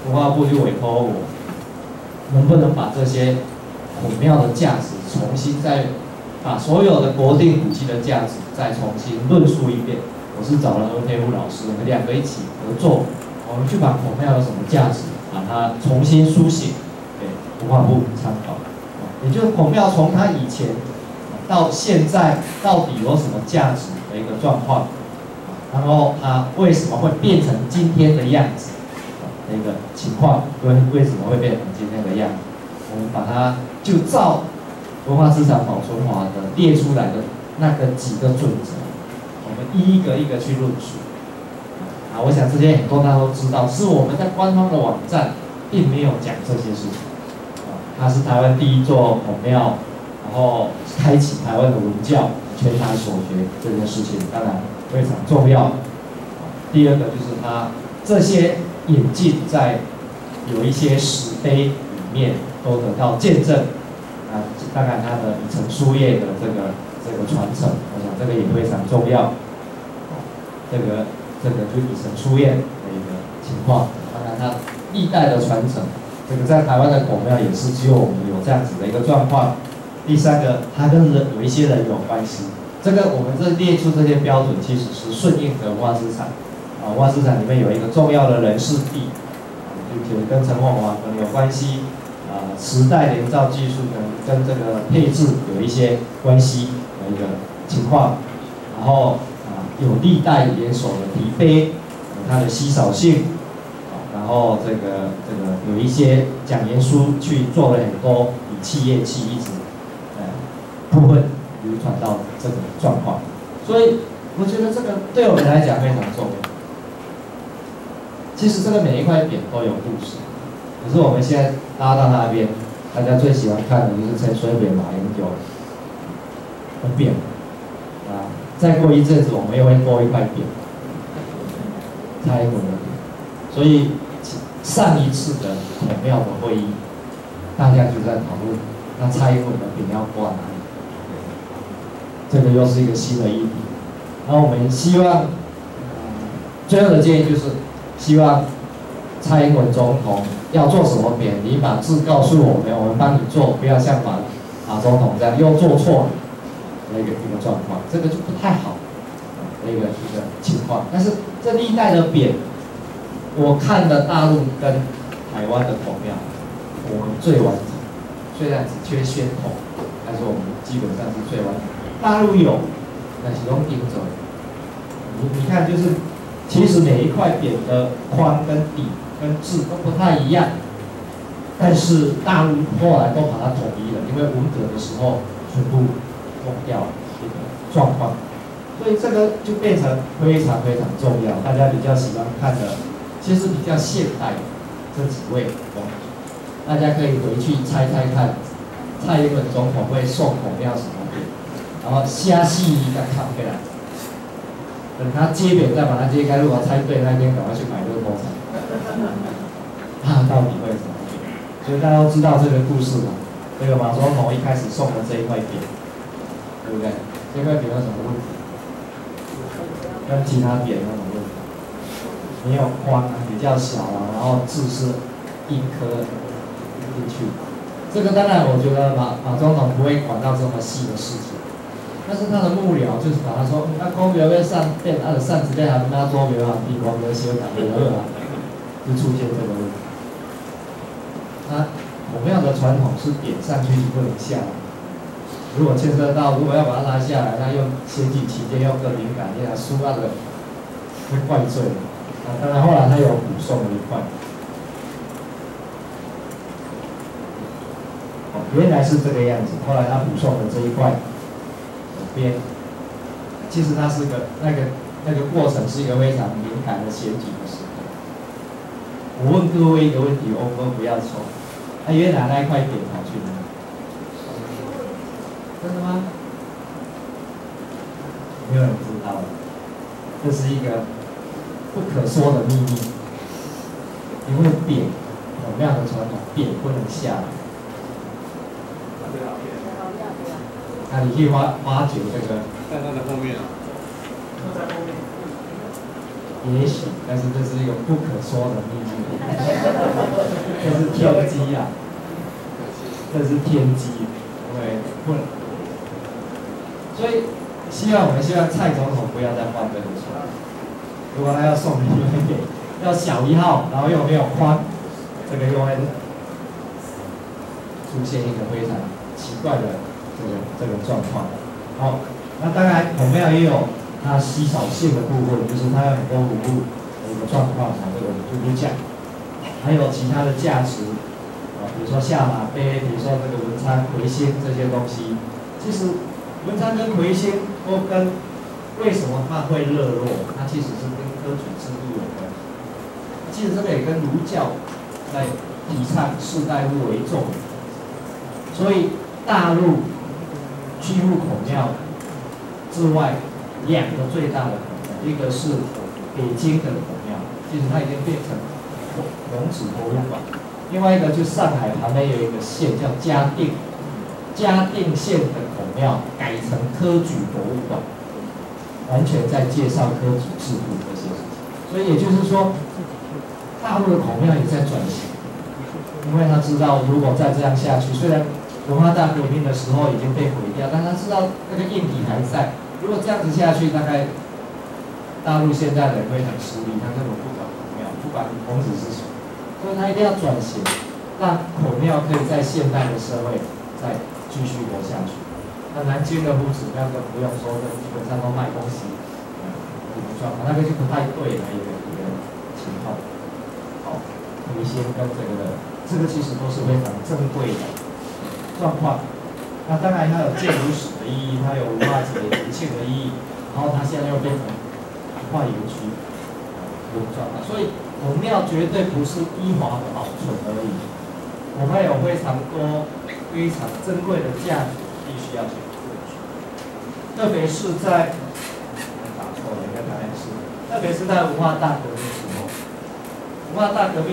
文化部就委托我，能不能把这些孔庙的价值重新再把所有的国定古迹的价值再重新论述一遍。我是找了何天武老师，我们两个一起合作，我们去把孔庙有什么价值，把它重新书写给文化部参考。也就是孔庙从它以前到现在到底有什么价值的一个状况，然后它为什么会变成今天的样子的一个情况，为为什么会变成今天的样子，我们把它就照文化资产保存法的列出来的那个几个准则，我们一一个一个去论述。啊，我想这些很多大家都知道，是我们在官方的网站并没有讲这些事情。啊，它是台湾第一座孔庙，然后开启台湾的文教全台所学这件事情，当然非常重要。第二个就是它这些引进在有一些石碑里面都得到见证。啊，当然它的以成书业的这个这个传承，我想这个也非常重要。这个这个就以成书业的一个情况，当然它历代的传承，这个在台湾的孔庙也是只有我们有这样子的一个状况。第三个，它跟人有一些人有关系，这个我们这列出这些标准，其实是顺应的文化资产。啊，文化资产里面有一个重要的人事地，就跟陈凤华可能有关系。啊，时代连造技术跟跟这个配置有一些关系的一个情况，然后啊有历代联手的题碑，有它的稀少性，啊，然后这个这个有一些讲言书去做了很多以器乐器一直呃部分流传到这个状况，所以我觉得这个对我们来讲非常重要。其实这个每一块匾都有故事。可是我们现在拉到那边，大家最喜欢看的就是陈水扁、马英九的匾啊。再过一阵子，我们又会多一块匾，蔡英文的匾。所以上一次的孔庙的会议，大家就在讨论，那蔡英文的匾要挂哪里？这个又是一个新的议题。然后我们希望，最后的建议就是，希望蔡英文总统要做什么匾，你把字告诉我们，我们帮你做，不要像马马总统这样又做错了那个一个状况，这个就不太好的一个一个情况。但是这历代的匾，我看的大陆跟台湾的孔庙，我们最完整，虽然只缺宣统，但是我们基本上是最完整。大陆有，但是用盯着，你你看就是，其实每一块匾的框跟底跟字都不太一样，但是大陆后来都把它统一了，因为文革的时候全部弄掉了这个状况，所以这个就变成非常非常重要。大家比较喜欢看的，其实比较现代的这几位总统，大家可以回去猜猜看，蔡英文总统会送孔庙什么匾，然后下戏一个看回来。等他揭匾再把它揭开，如果猜对那天赶快去买乐透彩。他到底会怎么匾？所以大家都知道这个故事嘛。这个马总统一开始送的这一块匾，对不对？这块匾有什么问题？跟其他匾有什么问题？没有框啊，比较小啊，然后字是一颗进去。这个当然，我觉得马马总统不会管到这么细的事情。但是他的幕僚就是把他说，那公庙要上变，他的扇子在他那桌庙行比公庙修改的二啊，就出现这个问题。那孔庙的传统是点上去就不能下来，如果牵涉到如果要把它拉下来，那用先进期间用个敏感件啊，书那个会怪罪的。啊，当然后来他有补送了一块。哦，原来是这个样子，后来他补送了这一块。边，其实它是个那个那个过程是一个非常敏感的选举的时候。我问各位一个问题，欧哥不要抽，那、啊、原来那一块匾跑去哪里？真的吗？没有人知道了，这是一个不可说的秘密。因为匾，孔庙的传统，匾不能下来。那你可以挖挖掘这个， 在它的后面啊， 在后面。 也许，但是这是一个不可说的秘密，这是天机啊，这是天机，因为不能，所以希望我们希望蔡总统不要再犯这个错。如果他要送礼物给，要小一号，然后又没有宽，这个又会出现一个非常奇怪的这个这个状况。好，那当然孔庙也有它稀少性的部分，就是它有很多服务的一个状况啊，这个我们就不讲。还有其他的价值啊，比如说下马碑，比如说这个文昌魁星这些东西，其实文昌跟魁星都跟为什么它会热络，它其实是跟科举制度有关。其实这个也跟儒教在提倡士大夫为重，所以大陆居户孔庙之外，两个最大的孔庙，一个是北京的孔庙，其实它已经变成孔子博物馆；另外一个就上海旁边有一个县叫嘉定，嘉定县的孔庙改成科举博物馆，完全在介绍科举制度这些事情。所以也就是说，大陆的孔庙也在转型，因为他知道如果再这样下去，虽然文化大革命的时候已经被毁掉，但他知道那个硬体还在。如果这样子下去，大概大陆现在的人会很失利，他根本不管孔庙，不管孔子是谁，所以他一定要转型，让孔庙可以在现代的社会再继续活下去。那南京的夫子庙更不用说，基本上都卖东西，这个状况，那个就不太对的一个一个情况。好，回先跟这个的，这个其实都是非常珍贵的状况。那当然它有建筑史的意义，它有文化节节庆的意义，然后它现在又变成文化园区这种状况，所以孔庙绝对不是依华的保存而已，我们有非常多非常珍贵的价值必须要去获取，特别是在打错了，应该答案是，特别是在文化大革命时候，文化大革命。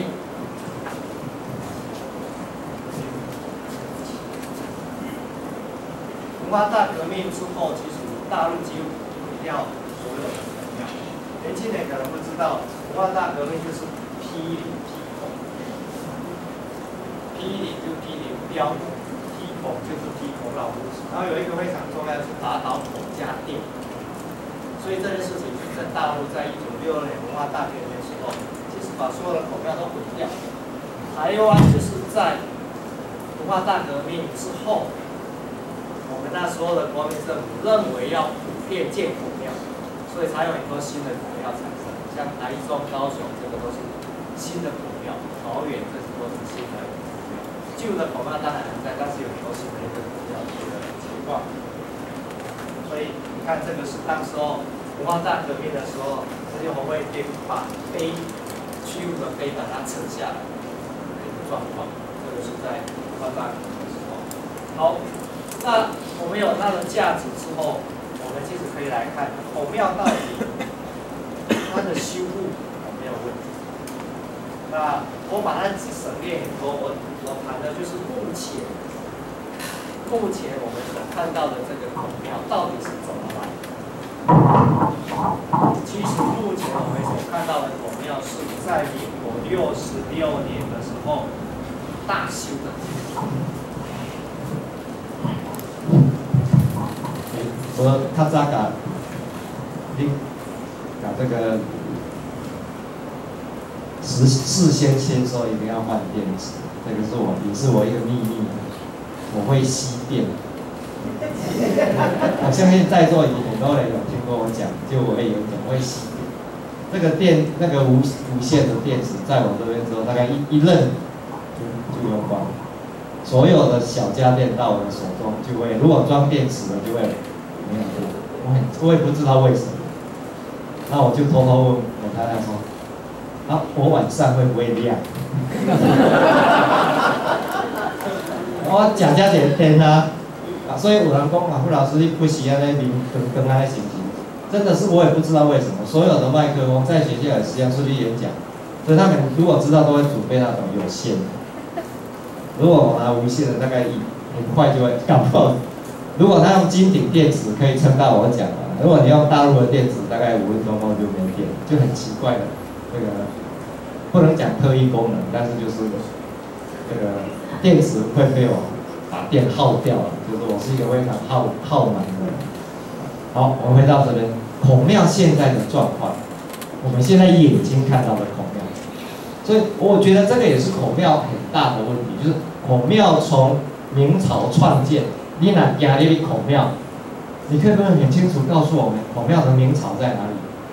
文化大革命之后，其实大陆几乎毁掉所有的孔庙。年轻人可能不知道，文化大革命就是批林批孔，批林就是批林标孔，批孔就是批孔老夫子。然后有一个非常重要是打倒孔家店，所以这件事情是在大陆在一九六二年文化大革命的时候，其实把所有的孔庙都毁掉。台湾就是在文化大革命之后。我们那时候的国民政府认为要普遍建孔庙，所以才有很多新的孔庙产生，像台中、高雄这个都是新的孔庙，桃园这些都是新的孔庙。旧的孔庙当然还在，但是有很多新的一个孔庙的情况。所以你看，这个是当时候文化大革命的时候，这些红卫兵把碑区域的碑把它扯下来的一个状况，这个是在文化大革命的时候。好。那我们有它的价值之后，我们其实可以来看孔庙到底它的修护有没有问题。那我把它省略很多，我我谈的就是目前目前我们所看到的这个孔庙到底是怎么来的。其实目前我们所看到的孔庙是在民国六十六年的时候大修的。我较早甲你甲这个事事先先说一定要换电池，这个是我也是我一个秘密，我会吸电。我相信在座有很多人有听过我讲，就我也有讲会吸电。这个电那个无无线的电池在我这边之后，大概一一扔就就用光了。所有的小家电到我的手中就会，如果装电池的就会。没有，我很我也不知道为什么。那我就偷偷问我太太说：“啊，我晚上会不会亮？”我假假点电啊，啊，所以有人讲啊，傅老师你不时安尼面光光安尼是不是？真的是我也不知道为什么。所有的麦克风在学校也实际上出去演讲，所以他们如果知道都会准备那种有线的。如果我拿无线的，大概一很快就会搞爆。 如果他用金鼎电池可以撑到我讲完，如果你用大陆的电池，大概五分钟后就没电，就很奇怪的这个，不能讲特异功能，但是就是这个电池会被我把电耗掉了，就是我是一个非常耗耗能的人。好，我们回到这边，孔庙现在的状况，我们现在眼睛看到的孔庙，所以我觉得这个也是孔庙很大的问题，就是孔庙从明朝创建。你哪亚里孔庙，你可以不可以很清楚告诉我们孔庙的明朝在哪里？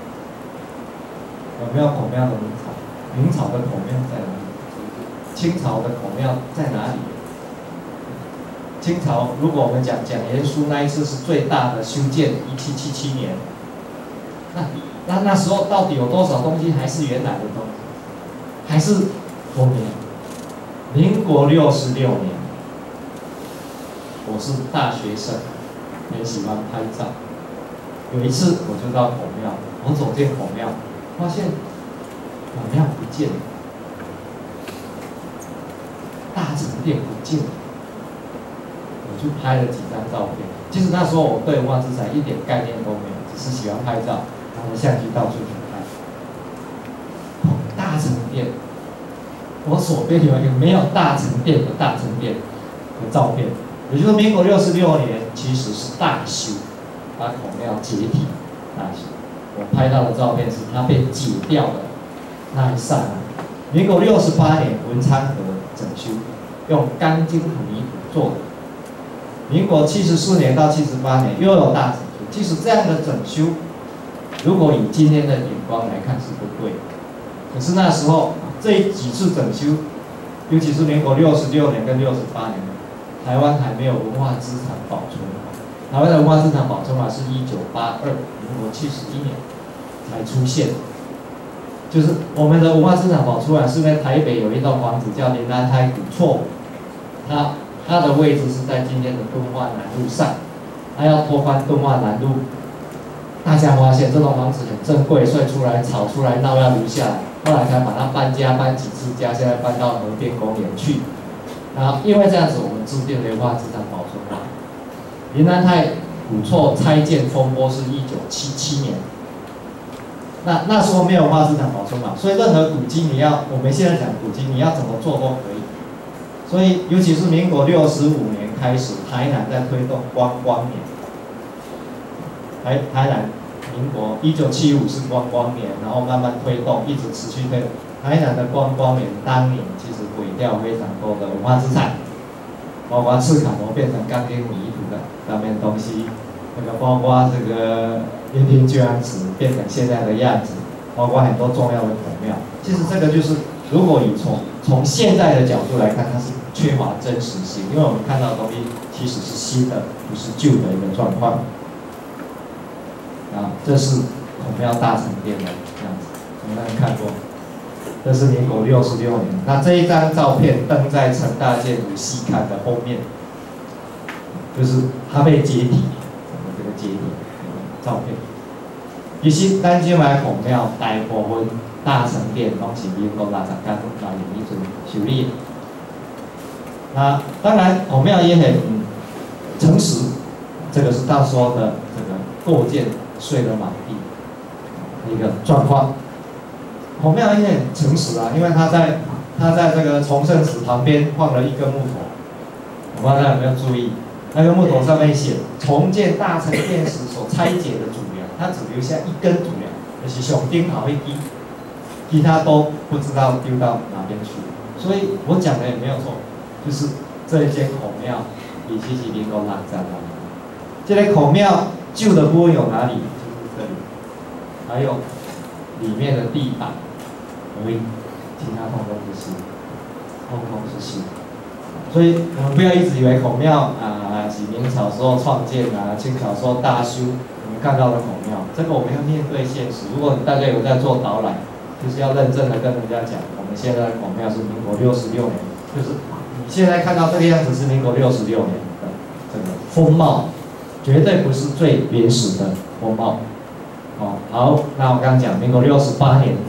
有没有孔庙的明朝？明朝的孔庙在哪里？清朝的孔庙在哪里？清朝如果我们讲讲严书那一次是最大的修建，一七七七年，那那那时候到底有多少东西还是原来的东西？还是后面？民国六十六年。我是大学生，很喜欢拍照。有一次我就到孔庙，我走进孔庙，发现孔庙不见了，大成殿不见了。我就拍了几张照片。其实那时候我对文化资产一点概念都没有，只是喜欢拍照，拿着相机到处去拍。大成殿，我手边有一个没有大成殿的大成殿的照片。也就是民国六十六年，其实是大修，把孔庙解体，大修。我拍到的照片是它被解掉的那一刹那。民国六十八年，文昌阁整修，用钢筋混凝土做的。民国七十四年到七十八年又有大整修。即使这样的整修，如果以今天的眼光来看是不对的，可是那时候这几次整修，尤其是民国六十六年跟六十八年。台湾还没有文化资产保存法，台湾的文化资产保存法是一九八二，民国七十一年才出现。就是我们的文化资产保存法是在台北有一栋房子叫林安泰古厝，它它的位置是在今天的敦化南路上，它要拓宽敦化南路，大家发现这栋房子很珍贵，所以出来吵出来闹要留下来，后来才把它搬家，搬几次家，现在搬到河边公园去。然后因为这样子，我们制定了文化资产保存法。林安泰古厝拆建风波是一九七七年，那那时候没有文化资产保存法，所以任何古迹你要，我们现在讲古迹你要怎么做都可以。所以尤其是民国六十五年开始，台南在推动观光年。台台南民国一九七五是观光年，然后慢慢推动，一直持续推动。台南的观光年当年其实毁掉非常多的文化资产，包括赤坎楼变成钢筋混凝土的上面东西，那个包括这个延平居安祠变成现在的样子，包括很多重要的孔庙。其实这个就是，如果以从从现在的角度来看，它是缺乏真实性，因为我们看到的东西其实是新的，不是旧的一个状况。啊，这是孔庙大成殿的样子，我们看过。这是民国六十六年，那这一张照片登在成大建筑系刊的后面，就是它被解体，这个解体照片。其实咱即卖孔庙大部分大成殿拢是民国六十九六年以前修理的。那当然孔庙也很诚实，这个是到时候的这个构件碎了满地的一个状况。孔庙也很诚实啊，因为他在他在这个崇圣祠旁边放了一根木头，我不知道大家有没有注意，那个木头上面写重建大成殿时所拆解的主梁，他只留下一根主梁，就是上顶头一支，其他都不知道丢到哪边去。所以我讲的也没有错，就是这一间孔庙已经是民国六十了。这个孔庙旧的部分有哪里？就是这里，还有里面的地板。而已，其他通通不是，通通是新。所以我们不要一直以为孔庙啊是明朝时候创建啊，清朝时候大修，我们看到的孔庙，这个我们要面对现实。如果大家有在做导览，就是要认真的跟人家讲，我们现在的孔庙是民国六十六年，就是你现在看到这个样子是民国六十六年的这个风貌，绝对不是最原始的风貌。哦，好，那我刚刚讲民国六十八年。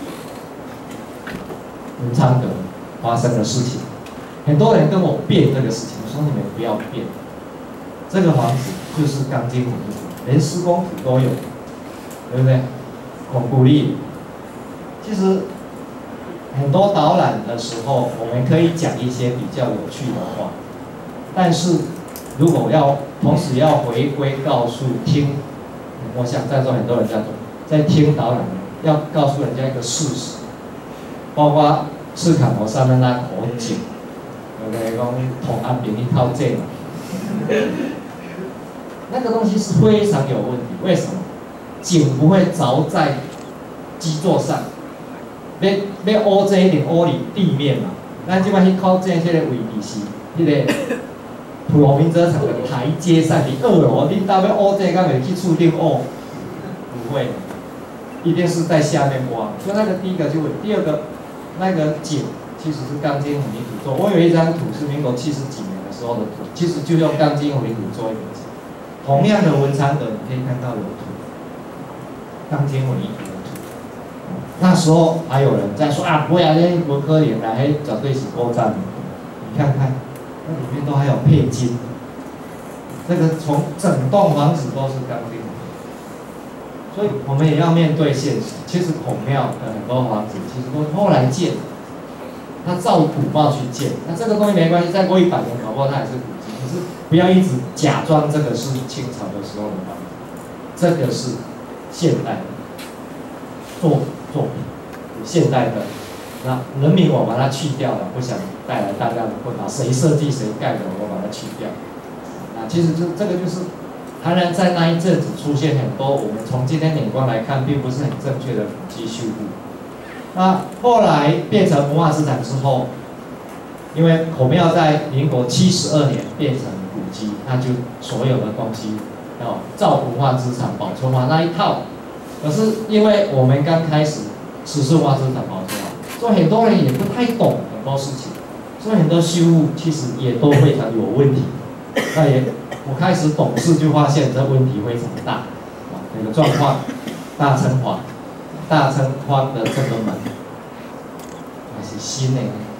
文昌阁发生的事情，很多人跟我辩这个事情，我说你们不要辩， 这个房子就是钢筋混凝土，连施工图都有，对不对？孔布力，其实很多导览的时候，我们可以讲一些比较有趣的话，但是如果要同时要回归告诉听，我想在座很多人在做，在听导览，要告诉人家一个事实，包括赤坎楼上面那口井，有的人讲同安边一套这嘛，那个东西是非常有问题。为什么？井不会凿在基座上，要要凹这一点凹里地面嘛。咱即摆去考证这个位置是迄个普罗民遮厂的台阶上，你二楼，你到要凹这敢会去厝顶凹？不会，一定是在下面挖。所以那个第一个就会，第二个那个井其实是钢筋混凝土做。我有一张图是民国七十几年的时候的图，其实就用钢筋混凝土做一个井。同样的文昌阁，你可以看到有图，钢筋混凝土的图。那时候还有人在说啊，不要那不可能啦，那绝对是高站的。你看看，那里面都还有配筋，这个从整栋房子都是钢筋混凝土。所以我们也要面对现实。其实孔庙的很多房子其实都后来建的，它照古貌去建。那这个东西没关系，再过一百年搞不好它也是古迹。可是不要一直假装这个是清朝的时候的房子，这个是现代的作作品，现代的。那人民我把它去掉了，不想带来大家的困扰。谁设计谁盖的，我把它去掉。啊，其实就这个就是。当然，在那一阵子出现很多我们从今天眼光来看，并不是很正确的古迹修复。那后来变成文化资产之后，因为孔庙在民国七十二年变成古迹，那就所有的东西要照文化资产保存完那一套。可是因为我们刚开始实施文化资产保存好，所以很多人也不太懂很多事情，所以很多修复其实也都非常有问题。那也。我开始懂事就发现这问题非常大，啊，那个状况，大成坊，大成坊的这个门，还是新的，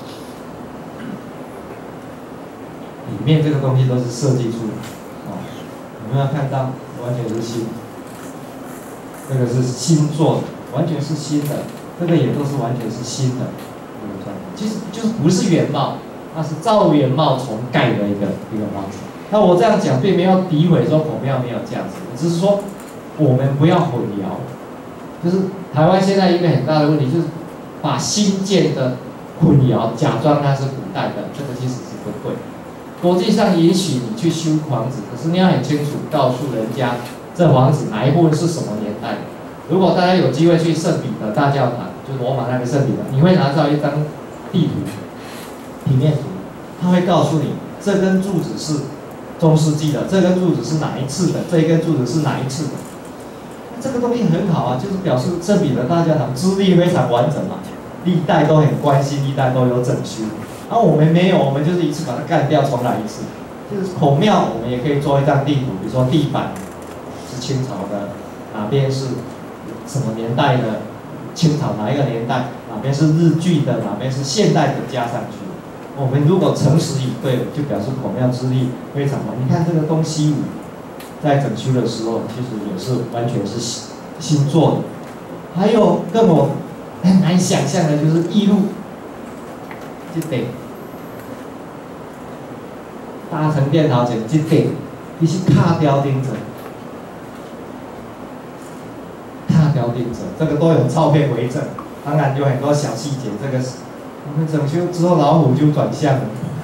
里面这个东西都是设计出的，啊，有没有看到？完全是新，这个是新做的，完全是新的，这个也都是完全是新的，其实就是不是原貌，那是照原貌重盖的一个一个房子。那我这样讲，并没有诋毁说孔庙没有价值，只是说我们不要混淆。就是台湾现在一个很大的问题，就是把新建的混淆，假装它是古代的，这个其实是不对。国际上允许你去修房子，可是你要很清楚告诉人家，这房子哪一部分是什么年代的。如果大家有机会去圣彼得大教堂，就是罗马那个圣彼得，你会拿到一张地图、平面图，它会告诉你这根柱子是中世纪的，这根柱子是哪一次的？这一根柱子是哪一次的？这个东西很好啊，就是表示圣彼得大教堂资历非常完整嘛，历代都很关心，历代都有整修。而、啊、我们没有，我们就是一次把它干掉，重来一次。就是孔庙，我们也可以做一张地图，比如说地板是清朝的，哪边是什么年代的？清朝哪一个年代？哪边是日据的？哪边是现代的加上去？我们如果诚实以对，就表示孔庙资历非常完。你看这个东西五，在整修的时候，其实也是完全是新新做的。还有更我很难想象的就是义路，这点大成殿头前这点，你是卡雕钉子，卡雕钉子，这个都有照片为证。当然有很多小细节，这个是。我们整修之后，老虎就转向了。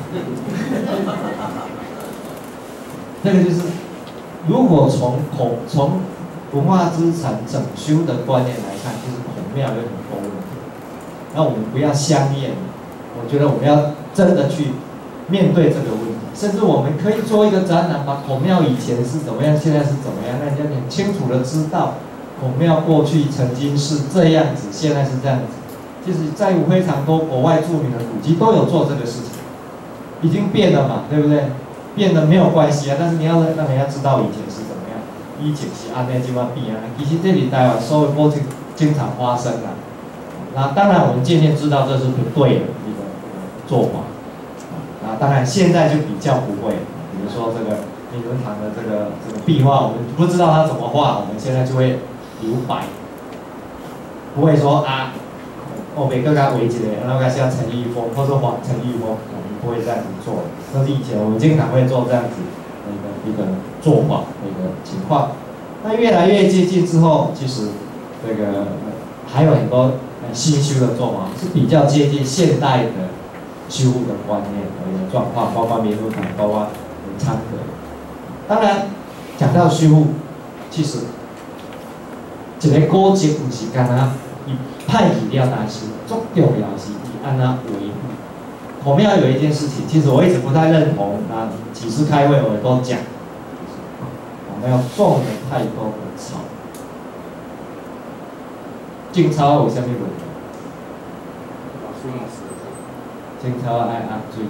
这个就是，如果从孔从文化资产整修的观念来看，其实孔庙有很多问题。那我们不要相厌，我觉得我们要真的去面对这个问题。甚至我们可以做一个展览，把孔庙以前是怎么样，现在是怎么样，让人家很清楚的知道孔庙过去曾经是这样子，现在是这样子。其实在有非常多国外著名的古迹都有做这个事情，已经变了嘛，对不对？变了没有关系啊，但是你要让人家知道以前是怎么样，以前是按那怎么变啊。其实这里台湾所有事情经常发生啊。那当然我们渐渐知道这是不对的一个做法。啊，当然现在就比较不会，比如说这个明伦堂的这个这个壁画，我们不知道它怎么画，我们现在就会留白，不会说啊，我每个给它围起来，然后给它像陈玉峰或者黄陈玉峰，我们不会这样子做。但是以前我们经常会做这样子的一个一个做法的一个情况。那越来越接近之后，其实这个、呃、还有很多呃新修的做法是比较接近现代的修护的观念和一个状况，包括民族堂，包括昌阁。当然，讲到修护，其实一个古迹不是干那伊派去了但是最重要是伊安那维护。孔庙有一件事情，其实我一直不太认同。那几次开会我都讲。我们要种了太多的草，种草有啥物问题？种草爱压水，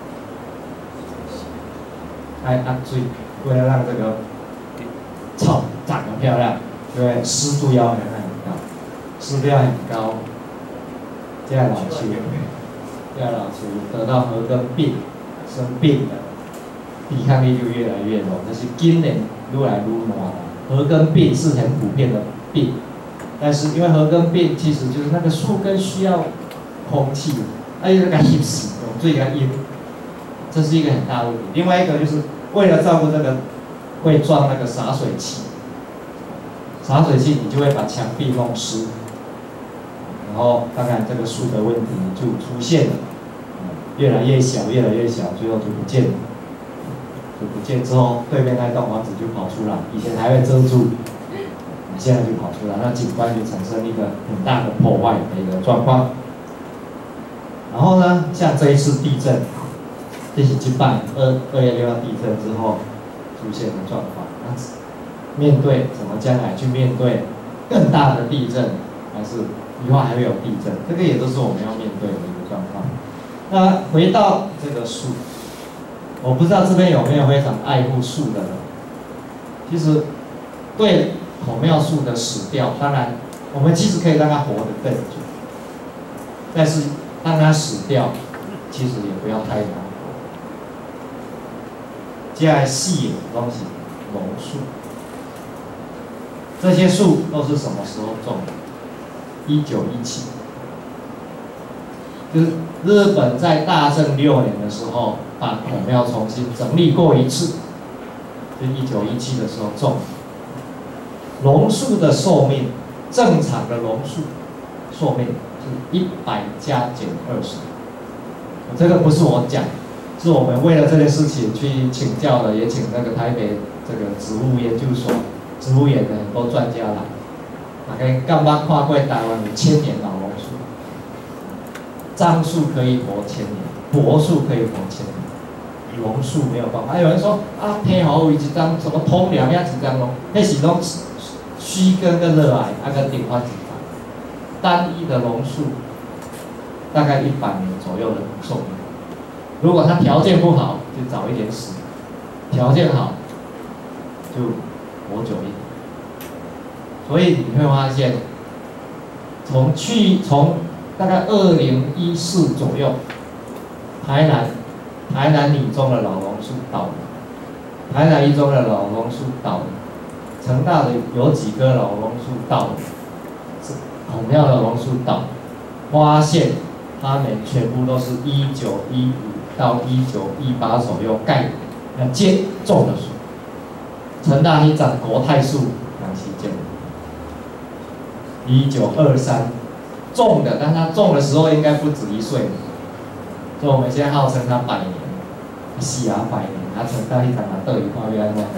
爱压水，为了让这个草长得漂亮，因为湿度要很高，湿度要很高，这样老树，这样老树得到禾根病、生病的抵抗力就越来越弱，但是今年。愈来愈麻了，禾根病是很普遍的病，但是因为禾根病其实就是那个树根需要空气，那就给它吸死，用水给它淹，这是一个很大的问题。另外一个就是为了照顾这个，会装那个洒水器，洒水器你就会把墙壁弄湿，然后当然这个树的问题就出现了，越来越小，越来越小，最后就不见了。就不见之后，对面那栋房子就跑出来，以前还会遮住，现在就跑出来，那景观就产生一个很大的破坏的一个状况。然后呢，像这一次地震，这是一百二二月六号地震之后出现的状况，那面对怎么将来去面对更大的地震，还是以后还会有地震，这个也都是我们要面对的一个状况。那回到这个树。我不知道这边有没有非常爱护树的人。其实，对孔庙树的死掉，当然我们其实可以让它活得更久，但是让它死掉，其实也不要太难过。接下来细的东西，榕树，这些树都是什么时候种的？一九一七，就是日本在大正六年的时候。把孔庙重新整理过一次，就一九一七的时候种。榕树的寿命，正常的榕树寿命是一百加减二十。这个不是我讲，是我们为了这件事情去请教的，也请那个台北这个植物研究所植物园的很多专家来，大概干嘛跨过台湾有千年老榕树，樟树可以活千年，柏树可以活千年。榕树没有办法，还、啊、有人说啊，天好有一张什么通梁呀，一张龙，那是拢须根跟热癌，那个顶花几张，单一的榕树大概一百年左右的寿命。如果它条件不好，就早一点死；条件好，就活久一点。所以你会发现，从去从大概二零一四左右，台南。台南一中的老榕树倒了，台南一中的老榕树倒了，成大的有几棵老榕树倒了，孔庙的榕树倒了，发现它们全部都是一九一五到一九一八左右盖的，那接种的树。成大一长国泰树，南西建，一九二三种的，但它种的时候应该不止一岁。所以我们现在号称它百年，死啊百年，啊成大一场啊倒一块边喏。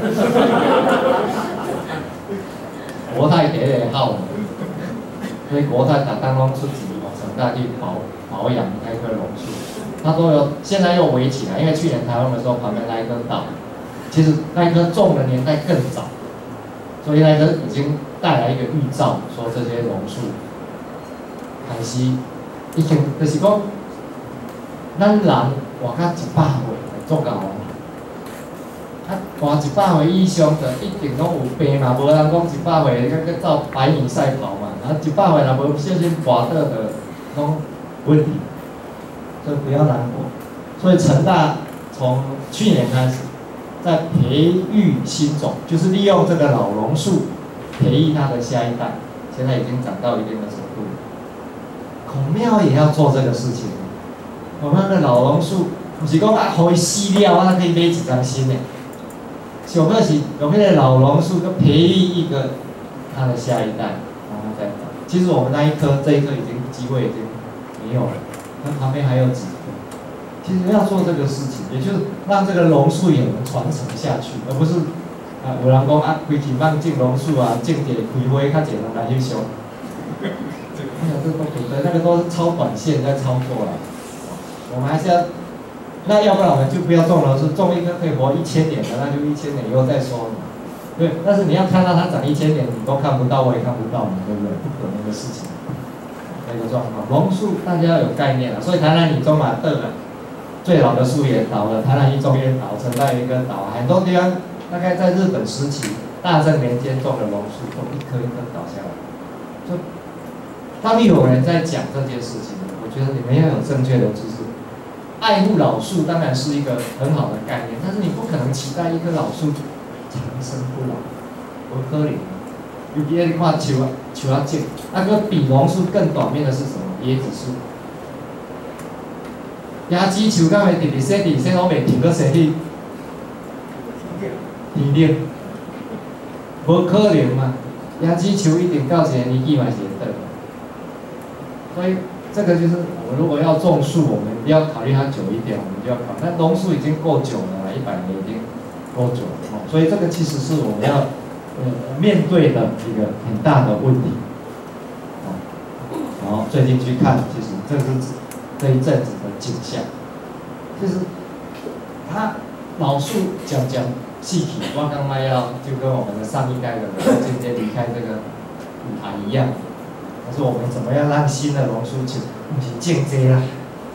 国泰给的好，所以国泰打当中出钱哦，成大去保保养那棵榕树，它都有现在又围起来，因为去年台风的时候旁边那一棵倒，其实那一棵种的年代更早，所以那棵已经带来一个预兆，说这些榕树开始已经就是讲。咱人活到一百岁就足够啊！啊，活一百岁以上就一定拢有病嘛，无人讲一百岁个个走百米赛跑嘛，啊，一百岁若无小心滑倒的，拢问题，所以不要难过。所以成大从去年开始， 在培育新种，就是利用这个老榕树培育它的下一代。现在已经长到一定的程度了。孔庙也要做这个事情。我们的老榕树，不是讲啊，可以死了啊，可以买一张新的。小要是用那个老榕树，跟培育一个它的下一代，然后再长。其实我们那一棵，这一棵已经机会已经没有了，那旁边还有几棵。其实要做这个事情，也就是让这个榕树也能传承下去，而不是啊，有人讲啊，规起放种榕树啊，种点开花，较侪人来去修。哎呀，这都不对，那个都是超短线在操作了。我们还是要，那要不然我们就不要种榕树，种一棵可以活一千年的，那就一千年以后再说嘛。对，但是你要看到它长一千年，你都看不到，我也看不到嘛，对不对？不可能的事情。那个状况，榕树大家要有概念了，所以台南你种马豆了。最老的树也倒了，台南一中也倒，陈代一个倒，很多地方大概在日本时期大正年间种的榕树，都一棵一棵倒下来。就当有人在讲这件事情，我觉得你们要有正确的知识。爱护老树当然是一个很好的概念，但是你不可能期待一棵老树长生不老，不可能。尤其你看树啊，树啊种，那个比榕树更短命的是什么？椰子树。椰子树敢会直直生直生，拢袂停个生去甜绿，无可能嘛！椰子树一定到一个年纪嘛是会倒。所以这个就是我们如果要种树，我们要考虑它久一点，我们就要考虑。但榕树已经够久了，一百年已经够久了哦。所以这个其实是我们要呃面对的一个很大的问题。哦，然后最近去看，其实这是。这一阵子的景象，就是他老树讲讲细体，我刚刚要就跟我们的上一代的人渐渐离开这个舞台一样，但是我们怎么样让新的榕树去不是间接啦，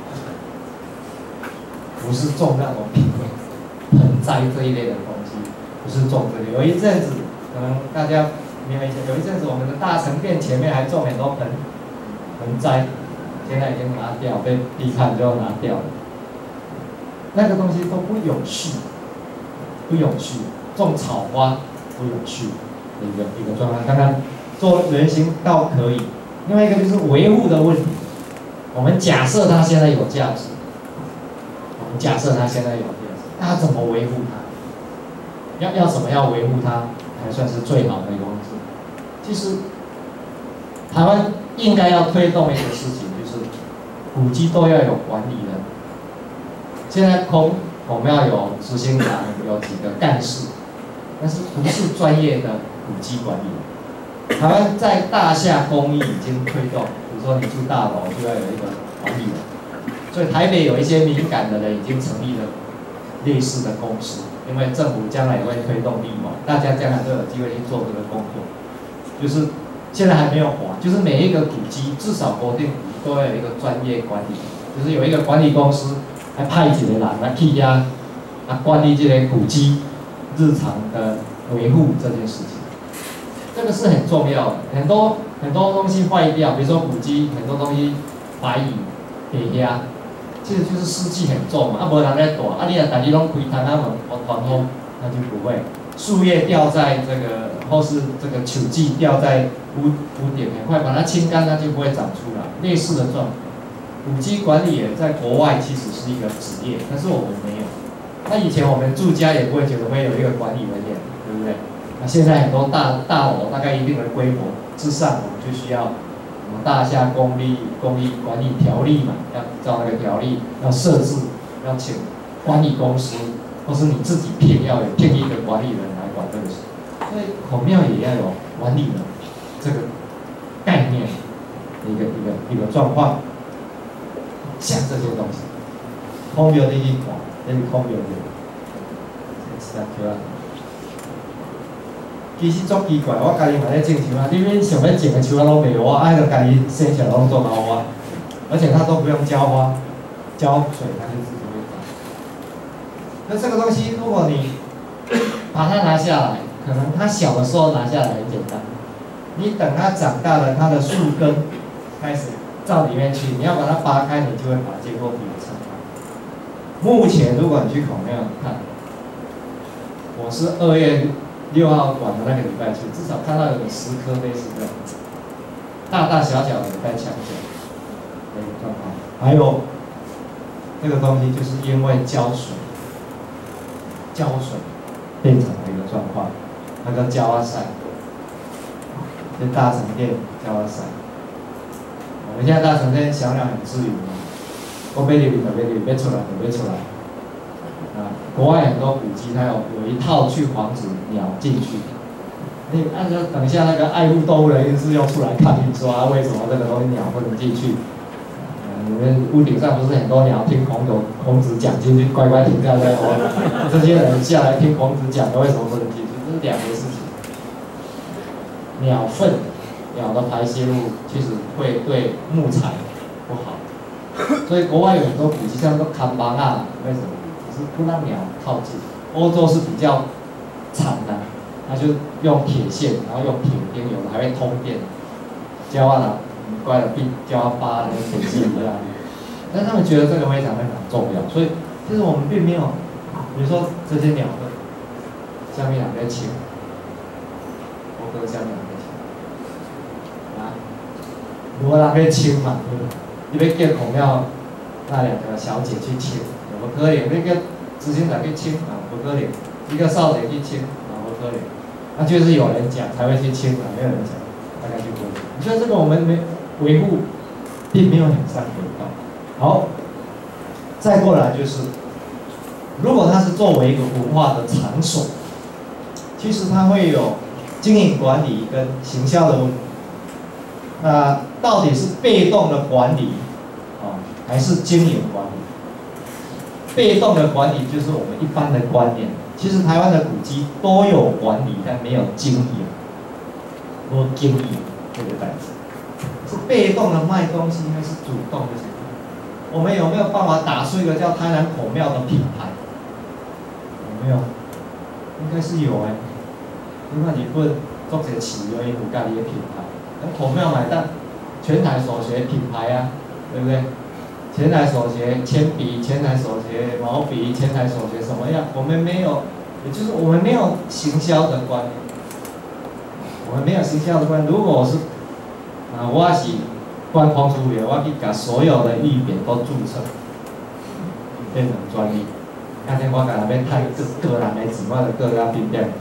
不是种那种品盆栽这一类的东西，不是种这个。有一阵子可能大家没有以前，有一阵子我们的大成殿前面还种很多盆盆栽。现在已经拿掉，被批判就要拿掉了。那个东西都不永续，不永续。种草花不永续的一个一个状况。刚刚做人行道可以，另外一个就是维护的问题。我们假设它现在有价值，我们假设它现在有价值，那它怎么维护它？要要怎么样维护它才算是最好的一个方式？其实台湾应该要推动一个事情。古迹都要有管理人。现在空我们要有执行长，有几个干事，但是不是专业的古迹管理人。台湾在大厦公益已经推动，比如说你住大楼就要有一个管理人，所以台北有一些敏感的人已经成立了类似的公司，因为政府将来也会推动立法，大家将来都有机会去做这个工作。就是现在还没有划，就是每一个古迹至少国定古迹都要有一个专业管理，就是有一个管理公司，来派几个人来去呀，啊管理这些古迹日常的维护这件事情，这个是很重要的。很多很多东西坏掉，比如说古迹很多东西白蚁、白鸭，其实就是湿气很重嘛，啊无人在躲，啊你若家己拢开窗啊门，我通风，那就不会。树叶掉在这个，或是这个球茎掉在屋屋顶，很快把它清干，它就不会长出来。类似的状况，古迹管理员在国外其实是一个职业，但是我们没有。那以前我们住家也不会觉得会有一个管理人员，对不对？那现在很多大大楼大概一定的规模之上，我们就需要我们大厦公立公益管理条例嘛，要照那个条例要设置，要请管理公司。或是你自己聘要有聘一个管理人来管这个事，所以孔庙也要有管理人这个概念，一个一个一个状况，像这些东西，孔庙你去看，那是孔庙的，是啊，对啊。其实足奇怪，我家己嘛咧种树啊，你们想要种的树啊拢袂活，爱就家己生起来拢做老花，而且它都不用浇花，浇水它就自己会长。那这个东西，如果你把它拿下来，可能它小的时候拿下来很简单，你等它长大了，它的树根开始到里面去，你要把它拔开，你就会把结构体撑开。目前如果你去孔庙看， 我是二月六号晚的那个礼拜去，至少看到有十颗类似这样子，大大小小的在墙角的一个状况。还有这个东西就是因为浇水，浇水变成了一个状况，那个浇啊晒，这大成殿浇啊晒。我们现在大成殿小鸟很自由嘛，我别里就别里，别出来就别出来。啊，国外很多古迹，它有有一套去防止鸟进去。你按照等一下那个爱护动物的人士要出来抗议说啊，为什么这个东西鸟不能进去？呃，你们屋顶上不是很多鸟听孔子孔子讲进去，乖乖停下来哦。这些人下来听孔子讲的，为什么不能进去？这是两回事情。鸟粪、鸟的排泄物其实会对木材不好，所以国外有很多古迹，像说看板啊，为什么？是不让鸟靠近。欧洲是比较惨的，它就用铁线，然后用铁钉，有的还会通电，教啊啦，乖了必教啊扒那个铁线一样。但他们觉得这个非常非常重要，所以其实我们并没有，比如说这些鸟的下面两边青，我哥下面两边青，啊，如果那边青嘛，你要叫孔庙那两个小姐去清。不可能，那个执行长去清啊，不可能；一个少爷去清啊，不可能。那就是有人讲才会去清啊，没有人讲，大概就不会。你说这个我们没维护，并没有很上轨道。好，再过来就是，如果它是作为一个文化的场所，其实它会有经营管理跟行销的问题。那到底是被动的管理啊，还是经营管理？被动的管理就是我们一般的观念，其实台湾的古迹都有管理，但没有经营，多经营这个单词，是被动的卖东西还是主动的？我们有没有办法打出一个叫台南孔庙的品牌？有没有？应该是有哎、欸，因为日本做些企业有家己的品牌，那孔庙买单，全台所学品牌啊，对不对？前台所学铅笔，前台所学毛笔，前台所学什么样？我们没有，也就是我们没有行销的观念，我们没有行销的观念。如果我是啊，我是观光处员，我去把所有的玉匾都注册，变成专利。那天我在那边看个个人的纸，我的个人品变。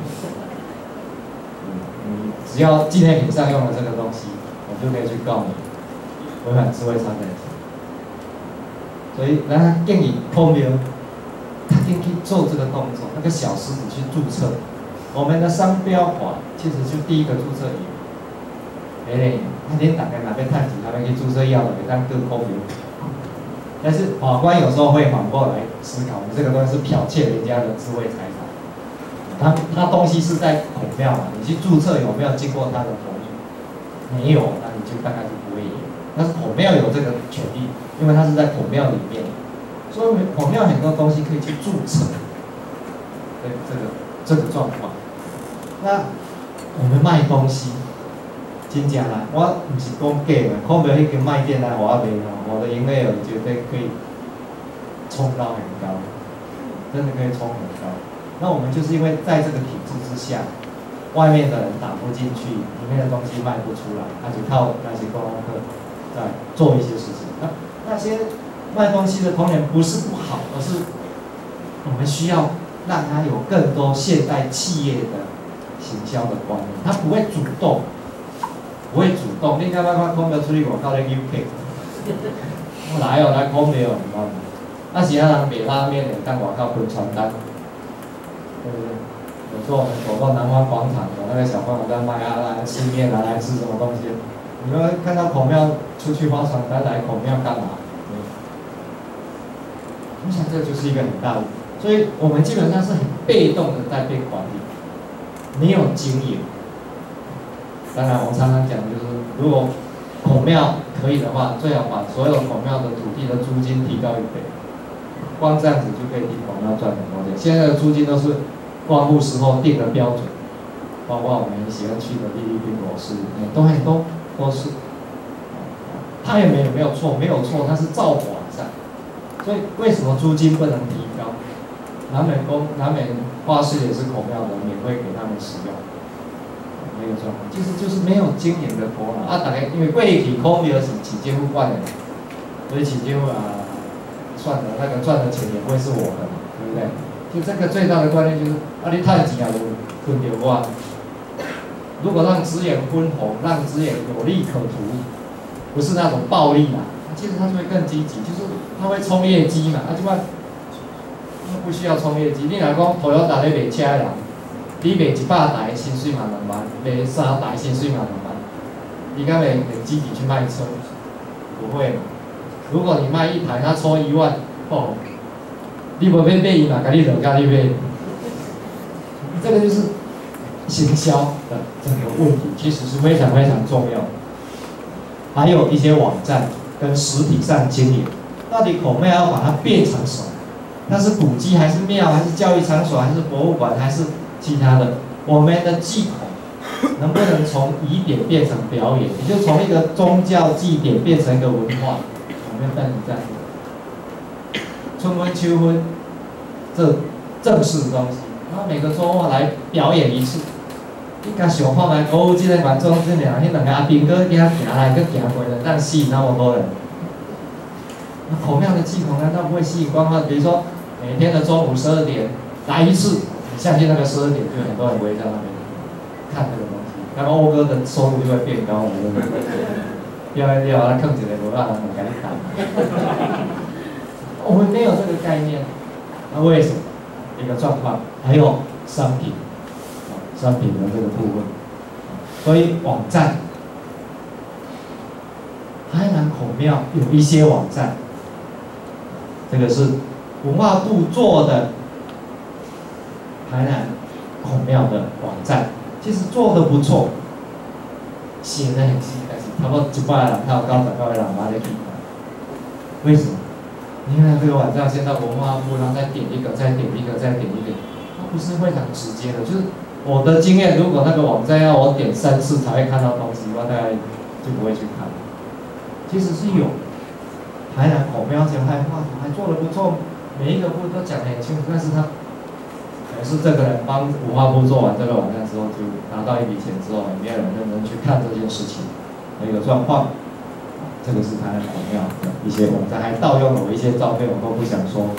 嗯，只要纪念品上用了这个东西，我就可以去告你违反智慧财产权。所以，让他建议空庙，他进去做这个动作，那个小狮子去注册。我们的商标法其实就第一个注册语，哎嘞，那天打开哪边探底，那边去注册药的，给当个空庙。但是法官有时候会反过来思考，你这个东西是剽窃人家的智慧财产。他他东西是在孔庙嘛，你去注册有没有经过他的同意？没有，那你就大概就不会有。但是孔庙有这个权利。因为它是在孔庙里面，所以孔庙很多东西可以去注册，对这个这个状况。那我们卖东西，真正啦，我不是讲假的，孔庙迄间卖店来我卖吼，我的营业额绝对可以冲到很高，真的可以冲很高。那我们就是因为在这个体制之下，外面的人打不进去，里面的东西卖不出来，那就靠那些观光客在做一些事情。那那些卖东西的同仁不是不好，而是我们需要让他有更多现代企业的行销的观念。他不会主动，不会主动。你看，我空庙出去外口咧 U K， 我来哦来空庙，你知道吗？那其他人卖拉面的，当外口分传单，对不对？有时候我们走到南湾广场，有那个小朋友在卖啊，来吃面啊，来吃什么东西？你们看到孔庙出去发传单来孔庙干嘛？我想这就是一个很大的，所以我们基本上是很被动的在被管理，没有经营。当然，我常常讲就是，如果孔庙可以的话，最好把所有孔庙的土地的租金提高一倍，光这样子就可以替孔庙赚很多钱。现在的租金都是光复时候定的标准，包括我们喜欢去的丽丽宾果市，都很多都是，他也没有没有错，没有错，他是照法上。所以为什么租金不能提高？ 南美公南美花市也是孔庙的，免费给他们使用，没有状况，其实就是没有经营的头脑啊。大概因为过去孔庙是起政府管的，所以起政府啊，算了，那个赚的钱也不会是我的嘛，对不对？就这个最大的观念就是，啊，你赚钱也有分给我。如果让资源分红，让资源有利可图，不是那种暴力啦，其实他就会更积极，就是他会冲业绩嘛，啊，就话不需要冲业绩。你若讲Toyota咧卖车的人，你卖一百台薪水嘛两万，卖三台薪水嘛两万，你敢会很积极去卖车？不会嘛。如果你卖一台，他抽一万，哦，你无要买伊嘛，甲你落甲你买。这个就是行销的整个问题，其实是非常非常重要的。还有一些网站跟实体上经营，到底孔庙要把它变成什么？那是古迹还是庙还是教育场所还是博物馆还是其他的？我们的祭孔能不能从仪典变成表演？也就从一个宗教祭典变成一个文化？我们要带你这样子。春分、秋分，这正式的东西，然后每个周末来表演一次。你甲想看卖鼓即个观众这俩，迄两个阿兵哥惊行来，佮行过来，但吸引那么多人。那孔庙的祭孔难道不会吸引观众？比如说每天的中午十二点来一次，相信那个十二点就有很多人围在那边看这个东西，那么欧哥的收入就会变高了，对不对？要要他坑起来，我让他们赶紧打。我们没有这个概念，那为什么？一个状况，还有商品。商品的这个部分，所以网站，台南孔庙有一些网站，这个是文化部做的台南孔庙的网站，其实做的不错，写的很细，但是差不多一百人，还有九十九个人把它去看，为什么？你看这个网站现在文化部，然后再点一个，再点一个，再点一个，它不是非常直接的，就是。我的经验，如果那个网站要我点三次才会看到东西，我大概就不会去看。其实是有台南孔庙讲还画图，还做得不错，每一个部都讲得很清楚。但是他可能是这个人帮文化部做完这个网站之后，就拿到一笔钱之后，没有人认真去看这件事情的一个状况。这个是台南孔庙的一些网站，还盗用了我一些照片，我都不想说。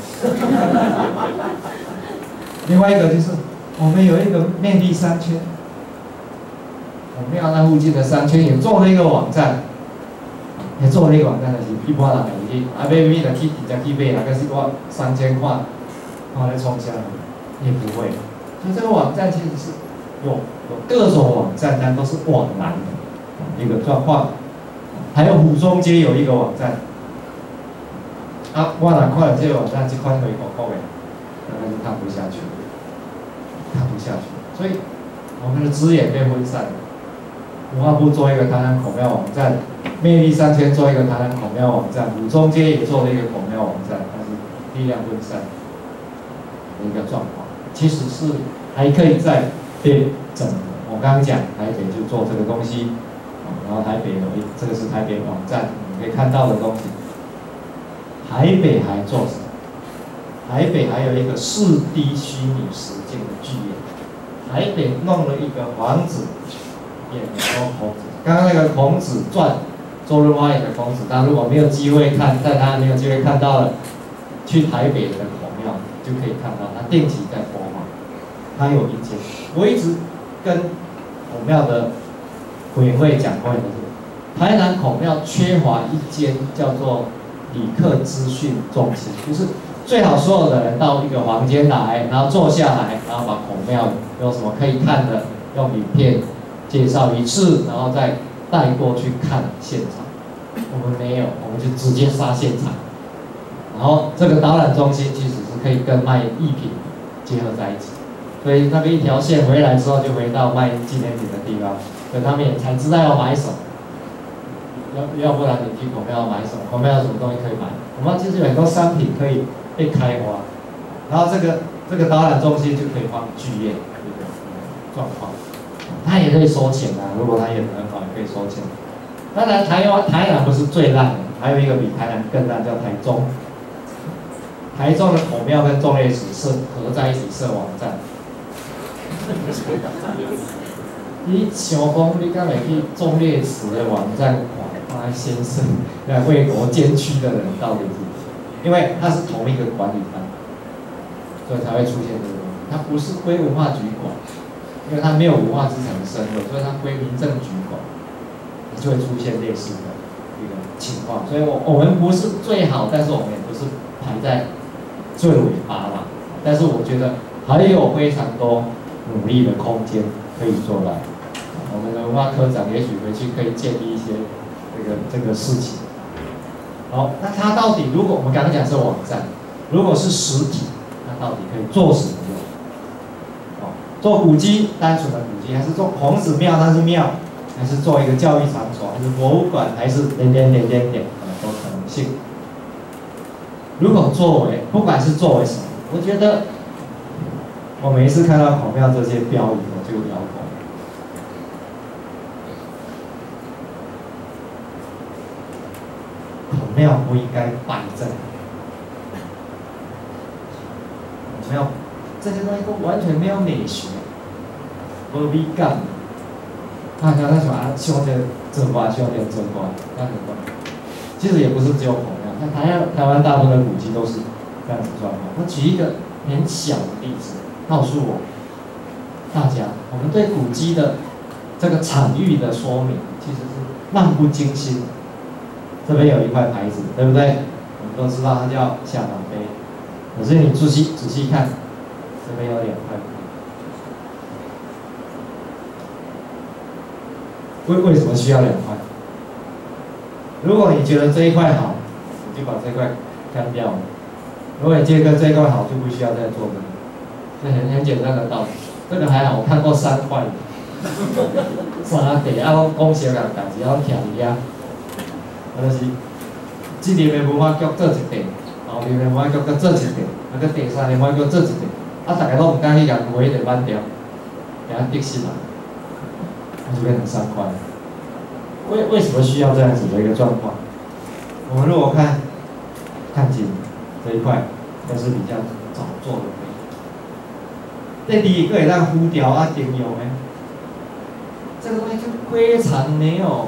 另外一个就是。我们有一个魅力商圈，孔庙那附近的商圈也做了一个网站，也做了一个网站，就是一般人会去，啊买米就去直接去买啦，可是我三千块，我来冲销，也不会。所以这个网站其实是有有各种网站，但都是往来的一个状况。还有府中街有一个网站，啊，我若看这个网站这款回广告的，大概就看不下去了。看不下去，所以我们的资源被分散了。文化部做一个台南孔庙网站，魅力商圈做一个台南孔庙网站，府中街也做了一个孔庙网站，但是力量分散的一个状况，其实是还可以再被整合。我刚刚讲台北就做这个东西，然后台北有一这个是台北网站，你可以看到的东西。台北还做什么？台北还有一个四 D 虚拟实境的剧院，台北弄了一个房子，演说孔子。刚刚那个《孔子传》，周润发演的孔子，他如果没有机会看，但他没有机会看到了，去台北的孔庙就可以看到，他定期在播放。他有一间，我一直跟孔庙的委员会讲过的是，台南孔庙缺乏一间叫做旅客资讯中心，就是。最好所有的人到一个房间来，然后坐下来，然后把孔庙有什么可以看的，用影片介绍一次，然后再带过去看现场。我们没有，我们就直接杀现场。然后这个导览中心其实是可以跟卖艺品结合在一起，所以那个一条线回来之后就回到卖纪念品的地方，所以他们也才知道要买什么。要要不然你去孔庙要买什么？孔庙有什么东西可以买？我们其实有很多商品可以被开发，然后这个这个导览中心就可以放剧院这个状况，他也可以收钱啊。如果他演得很好，也可以收钱。当然，台湾台南不是最烂的，还有一个比台南更烂，叫台中。 台中的孔庙跟忠烈祠是合在一起设网站。你想讲，你敢会去忠烈祠的网站看，看先生来为国捐躯的人到底是？因为他是同一个管理班，所以才会出现这个问题。它不是归文化局管，因为它没有文化资产的身份，所以它归民政局管，就会出现类似的一个情况。所以我我们不是最好，但是我们也不是排在最尾巴啦。但是我觉得还有非常多努力的空间可以做到。我们的文化科长也许回去可以建议一些这个这个事情。好，那它到底如果我们刚刚讲是网站，如果是实体，那到底可以做什么用？哦，做古迹，单纯的古迹，还是做孔子庙？它是庙，还是做一个教育场所，还是博物馆，还是点点点点点，很多可能性。如果作为，不管是作为什么，我觉得我每一次看到孔庙这些标语，我就摇头。孔庙不应该摆正，孔庙这些东西都完全没有美学，无美感。啊，像那什么修的正瓜，修的正瓜，那很多。其实也不是只有孔庙，像台湾台湾大部分的古迹都是这样子状况。我举一个很小的例子，告诉我大家，我们对古迹的这个场域的说明，其实是漫不经心。这边有一块牌子，对不对？我们都知道它叫下马碑，可是你仔细仔细看，这边有两块。为为什么需要两块？如果你觉得这一块好，你就把这块干掉了；如果你觉得这一块好，就不需要再做这个。这很很简单的道理。这个还好，我看过三块的，三地啊，我讲相同代志，我徛伫遐。啊，就是这年的文化局做一地，后年的文化局搁做一地，啊，搁第三年文化局做一地，啊，大家都唔敢去甲画就挽掉，给他得失嘛，那就变成三块。为为什么需要这样子的一个状况？我们如果看看紧这一块，都是比较早做的碑。第二个会让浮雕啊顶用的，这个东西就非常没有。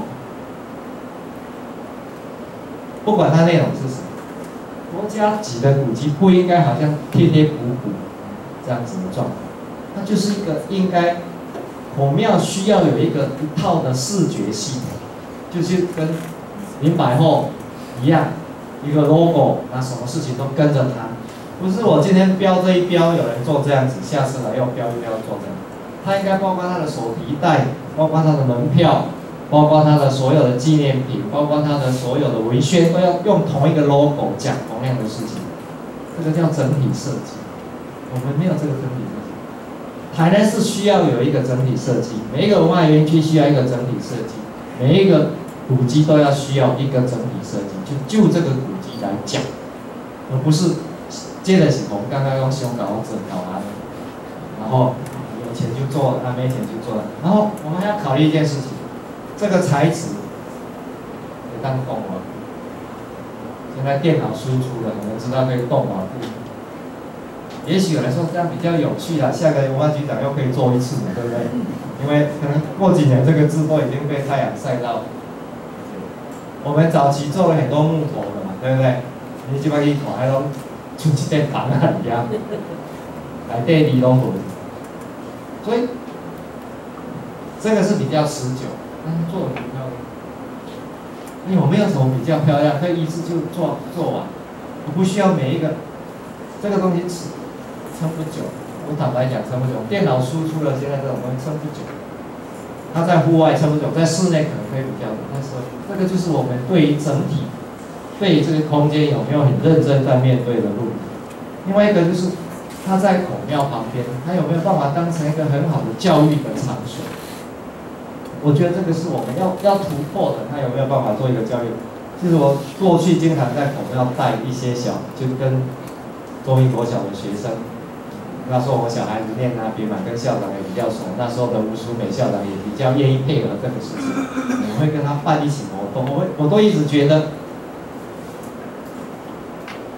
不管它内容是什么，国家级的古迹不应该好像贴贴补补这样子的状况，它就是一个应该孔庙需要有一个一套的视觉系统，就是跟林百货一样，一个 logo， 那什么事情都跟着它，不是我今天标这一标，有人做这样子，下次来又标一标做这样，它应该包括它的手提袋，包括它的门票。包括它的所有的纪念品，包括它的所有的文宣，都要用同一个 logo 讲同样的事情，这个叫整体设计。我们没有这个整体设计。台南市需要有一个整体设计，每一个文化园区需要一个整体设计，每一个古迹都要需要一个整体设计，就就这个古迹来讲，而不是接着是从刚刚用香港整搞完，然后有钱就做，啊没钱就做了。然后我们还要考虑一件事情。这个材质可以当动瓦布，现在电脑输出的，我们知道可以动瓦布。也许有人说这样比较有趣啊，下个文化局长又可以做一次嘛，对不对？因为可能过几年这个字都已经被太阳晒到。我们早期做了很多木头的嘛，对不对？你即摆去看，迄种出一块房啊，一样，内底里拢无。所以这个是比较持久。但是做的不漂亮，哎，我没有什么比较漂亮，可以一次就做做完，我不需要每一个，这个东西吃撑不久。我坦白讲撑不久，电脑输出了现在这种东西撑不久，它在户外撑不久，在室内可能可以比较久，但是这个就是我们对于整体，对于这个空间有没有很认真在面对的路。另外一个就是它在孔庙旁边，它有没有办法当成一个很好的教育的场所？我觉得这个是我们要要突破的，他有没有办法做一个教育？其实我过去经常在孔庙带一些小，就跟中一国小的学生，那时候我小孩子念那边嘛，跟校长也比较熟，那时候的吴淑美校长也比较愿意配合这个事情，我会跟他办一起活动，我会我都一直觉得，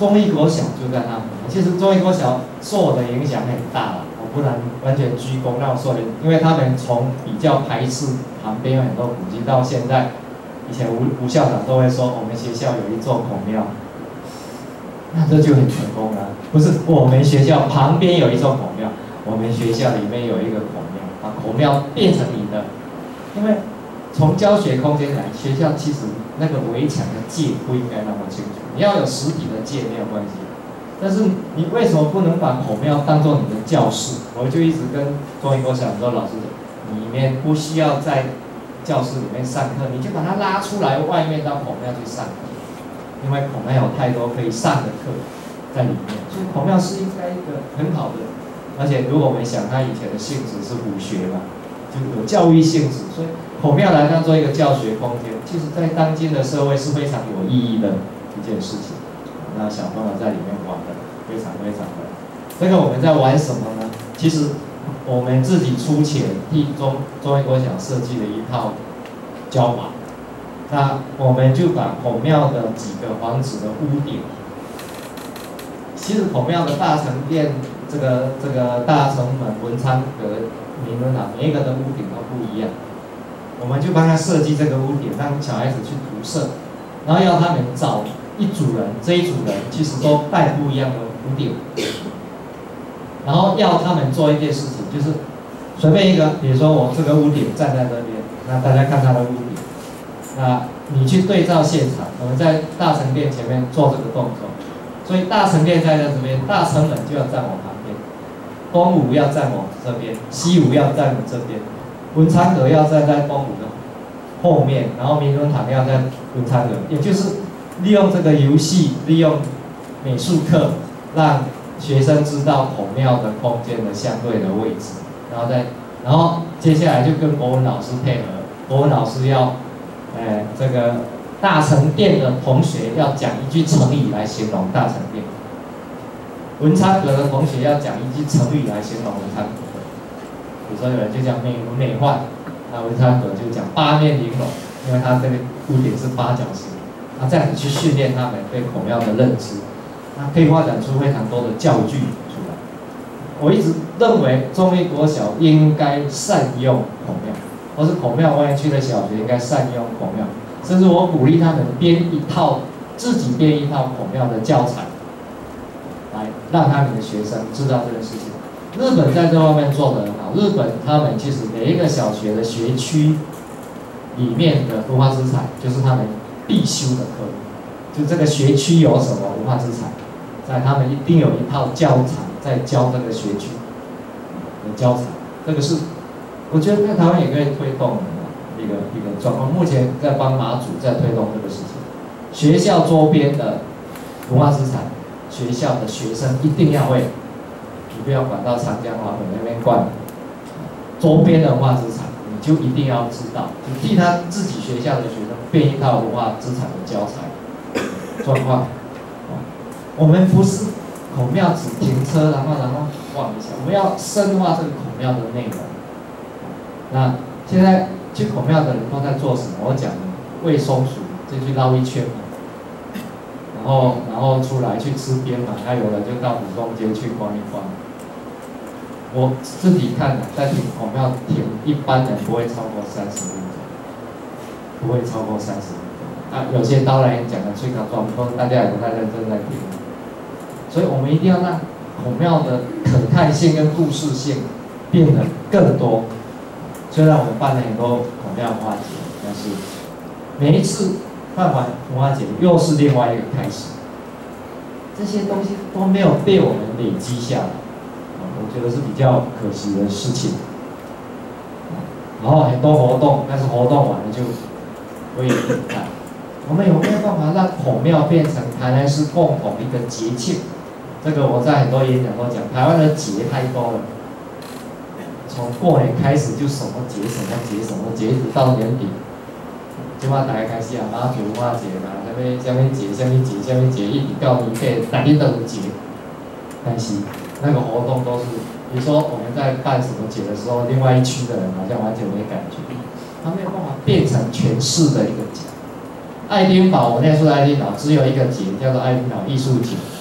中义国小就在那旁边。其实中义国小受我的影响很大了，我不能完全居功，让我受人，因为他们从比较排斥旁边有很多古迹，到现在，以前吴吴校长都会说我们学校有一座孔庙，那这就很成功了。不是我们学校旁边有一座孔庙，我们学校里面有一个孔庙，把孔庙变成你的，因为。从教学空间来，学校其实那个围墙的界不应该那么清楚。你要有实体的界没有关系，但是你为什么不能把孔庙当做你的教室？我就一直跟中义国小说老师讲，你里面不需要在教室里面上课，你就把它拉出来外面到孔庙去上课，因为孔庙有太多可以上的课在里面，所以孔庙是应该一个很好的。而且如果我们想，它以前的性质是武学嘛，就有教育性质，所以。孔庙来当做一个教学空间，其实在当今的社会是非常有意义的一件事情。那小朋友在里面玩的非常非常的，这个我们在玩什么呢？其实我们自己出钱替中中义国小设计了一套教法，那我们就把孔庙的几个房子的屋顶，其实孔庙的大成殿、这个这个大成门、文昌阁、明伦堂，每一个的屋顶都不一样。我们就帮他设计这个屋顶，让小孩子去涂色，然后要他们找一组人，这一组人其实都带不一样的屋顶，然后要他们做一件事情，就是随便一个，比如说我这个屋顶站在这边，那大家看他的屋顶，那你去对照现场，我们在大成殿前面做这个动作，所以大成殿在这边，大成门就要站我旁边，东吴要站我这边，西吴要站我这边。文昌阁要站在东吴的后面，然后明伦堂要在文昌阁，也就是利用这个游戏，利用美术课，让学生知道孔庙的空间的相对的位置，然后再，然后接下来就跟国文老师配合，国文老师要，呃，这个大成殿的同学要讲一句成语来形容大成殿，文昌阁的同学要讲一句成语来形容文昌阁。有时候有人就讲美轮美奂，那文昌阁就讲八面玲珑，因为它这个屋顶是八角形，那这样子去训练他们对孔庙的认知，那可以发展出非常多的教具出来。我一直认为中义国小应该善用孔庙，或是孔庙湾区的小学应该善用孔庙，甚至我鼓励他们编一套自己编一套孔庙的教材，来让他们的学生知道这件事情。日本在这方面做得很好。日本他们其实每一个小学的学区里面的文化资产，就是他们必修的科目。就这个学区有什么文化资产，在他们一定有一套教材在教这个学区的教材。这个是我觉得在台湾也可以推动的一个一个状况。目前在帮马祖在推动这个事情。学校周边的文化资产，学校的学生一定要会。你不要管到长江、华北那边灌，周边的文化资产，你就一定要知道，就替他自己学校的学生编一套文化资产的教材状况。我们不是孔庙只停车，然后然后逛一下，我们要深化这个孔庙的内容。那现在去孔庙的人都在做什么？我讲喂松鼠，就去绕一圈。然后，然后出来去吃边嘛，还有人就到古洞街去逛一逛。我自己看的，在停孔庙停，一般人不会超过三十分钟，不会超过三十分钟。啊，有些导览员讲的最高状况，大家也不太认真在听。所以我们一定要让孔庙的可看性跟故事性变得更多。虽然我们办了很多孔庙文化节，但是每一次办完文化节又是另外一个开始，这些东西都没有被我们累积下来，我觉得是比较可惜的事情。然后很多活动，但是活动完了就归于平淡。我们有没有办法让孔庙变成台南市共同一个节庆？这个我在很多演讲都讲，台湾的节太多了，从过年开始就什么节什么节什么节，一直到年底。即马大家开始啊，马祖文化节嘛，什么什么节、什么节、什么节，一直到年底，大家都有节。但是那个活动都是，比如说我们在办什么节的时候，另外一区的人好像完全没感觉，他没有办法变成全市的一个节。爱丁堡，我那时候爱丁堡只有一个节，叫做爱丁堡艺术节。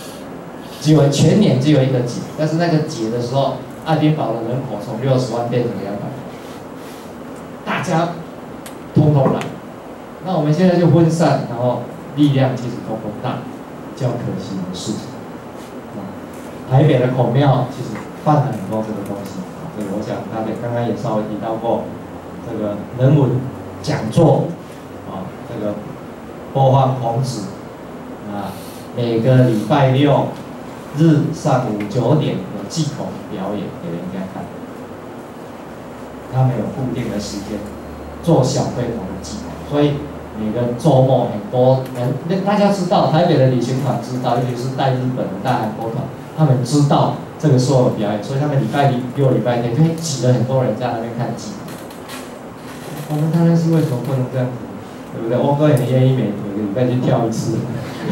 只有全年只有一个节，但是那个节的时候，爱丁堡的人口从六十万变成两百万，大家通通来。那我们现在就分散，然后力量其实都不大，较可惜的事情。台北的孔庙其实办了很多这个东西，这个我想大家刚刚也稍微提到过，这个人文讲座啊，这个播放孔子啊，每个礼拜六日上午九点有祭孔表演给人家看，他们有固定的时间做小规模的祭孔，所以每个周末很多人，大家知道台北的旅行团知道，尤其是带日本的带韩国团。他们知道这个时候的表演，所以他们礼拜六、礼拜天就会挤了很多人在那边看祭。我们当然是为什么不能这样子，对不对？欧哥也愿意每每个礼拜去跳一次。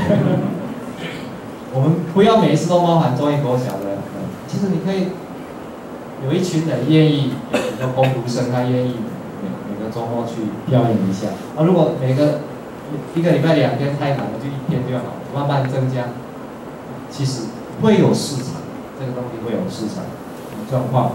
我们不要每一次都包含中一国小的，其实你可以有一群人愿意，有个工读生他愿意每每个周末去表演一下。啊，如果每个一个礼拜两天太难了，就一天就好，慢慢增加。其实。会有市场，这个东西会有市场状况。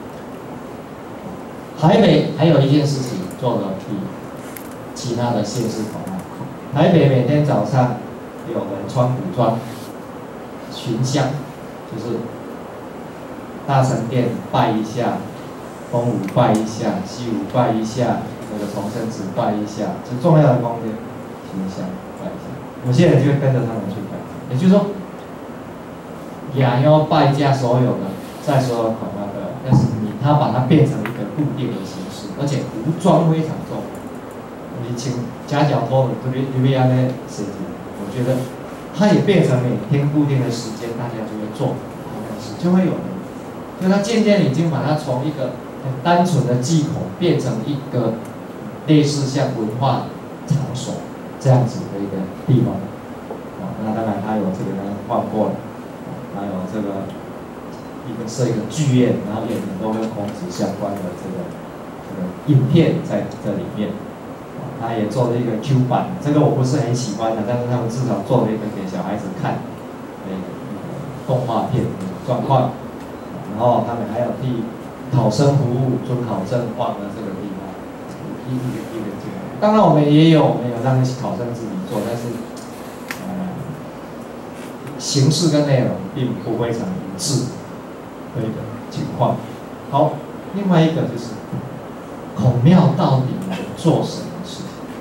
台北还有一件事情做的比其他的县市好。台北每天早上有人穿古装巡香，就是大神殿拜一下，东吴拜一下，西吴拜一下，那个崇圣祠拜一下，就重要的宫殿巡香拜一下。有些人就会跟着他们去拜，也就是说。亚邀拜驾所有的，在所有孔庙的，但是你他把它变成一个固定的形式，而且服装非常重。你请夹脚拖的特别特别安的设计，我觉得它也变成每天固定的时间，大家就会做，就会有人，所以它渐渐已经把它从一个很单纯的祭孔变成一个类似像文化场所这样子的一个地方。啊，那当然它有这个人换过了。还有这个一个设一个剧院，然后演很多跟孔子相关的这个这个影片在这里面。他也做了一个 Q 版，这个我不是很喜欢的，但是他们至少做了一个给小孩子看的一个动画片状况。然后他们还有替考生服务，准考证放了这个地方，一个一个这个。当然我们也有没有让考生自己做，但是。形式跟内容并不非常一致的一个情况。好，另外一个就是孔庙到底能做什么事情？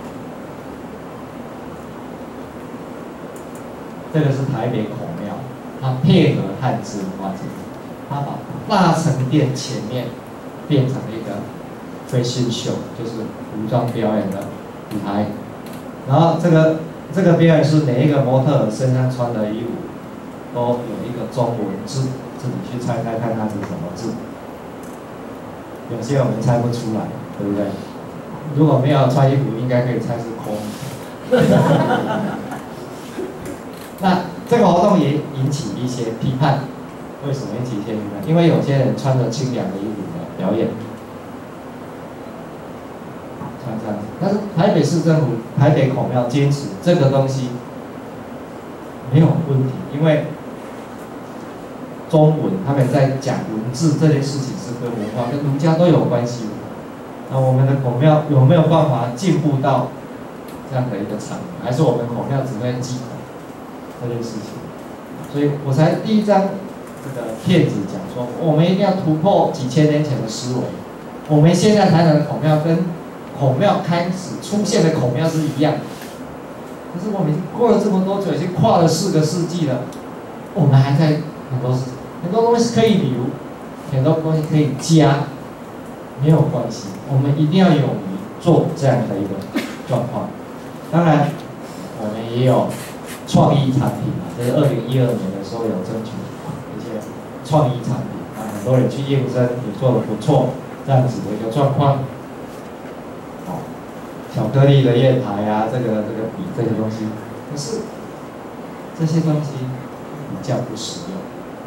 这个是台北孔庙，它配合汉字文化节，它把大神殿前面变成一个 fashion show， 就是服装表演的舞台。然后这个这个表演是每一个模特儿身上穿的衣服。都有一个中文字，自己去猜猜看它是什么字。有些我们猜不出来，对不对？如果没有穿衣服，应该可以猜是空。那这个活动也引起一些批判，为什么引起一些批判？因为有些人穿着清凉的衣服的表演，穿这样子。但是台北市政府、台北孔庙坚持这个东西没有问题，因为。中文，他们在讲文字这件事情是跟文化、跟儒家都有关系的。那我们的孔庙有没有办法进步到这样的一个场合？还是我们孔庙只会祭孔这件事情？所以我才第一章这个骗子讲说，我们一定要突破几千年前的思维。我们现在台南的孔庙跟孔庙开始出现的孔庙是一样的，可是我们已经过了这么多久，已经跨了四个世纪了，我们还在很多事情。很多东西可以留，很多东西可以加，没有关系。我们一定要勇于做这样的一个状况。当然，我们也有创意产品啊，这是二零一二年的时候有争取一些创意产品啊，很多人去应征也做得不错，这样子的一个状况。好，巧克力的砚台啊，这个这个笔这些东西，可是这些东西比较不实用。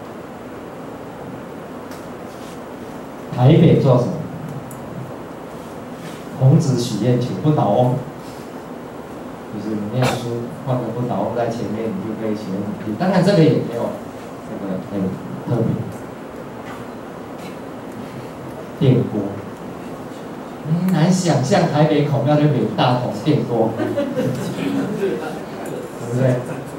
台北做什么？孔子许愿，请不倒翁，就是你念书放个不倒翁在前面，你就可以学努力。当然这个也没有这个很特别。电锅，你难想象台北孔庙那边有大桶电锅，对不对？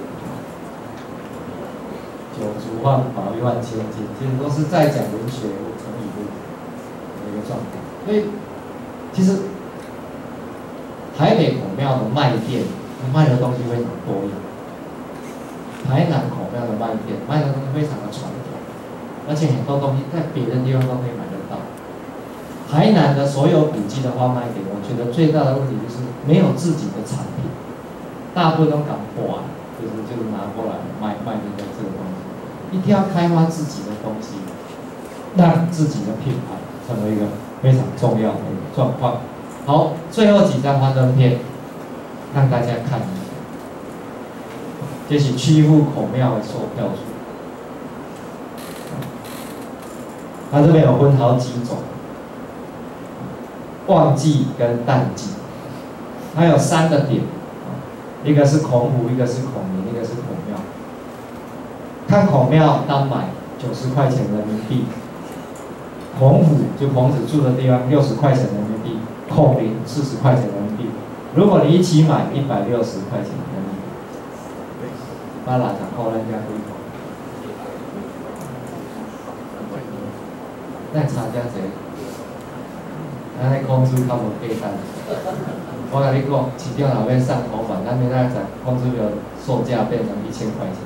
九族万宝，一万千金，其实都是在讲文学成语的一个状态。所以，其实台北孔庙的卖店卖的东西非常多样，台南孔庙的卖店卖的东西非常的传统，而且很多东西在别的地方都可以买得到。台南的所有古迹的话卖点，我觉得最大的问题就是没有自己的产品，大部分都港货啊，就是就是拿过来卖卖这个这个东西。一定要开发自己的东西，让自己的品牌成为一个非常重要的一个状况。好，最后几张幻灯片，让大家看一下，这是曲阜孔庙的售票处，它这边有分好几种。旺季跟淡季，它有三个点，一个是孔府，一个是孔明，一个是孔庙。看孔庙单买九十块钱人民币，孔府就孔子住的地方六十块钱人民币，孔明四十块钱人民币。如果你一起买，一百六十块钱人民币。把哪张扣人家回头？那差价侪？咱咧控制较无简单。我甲你讲，市场若要上头版，咱明仔载控制表售价变成一千块钱，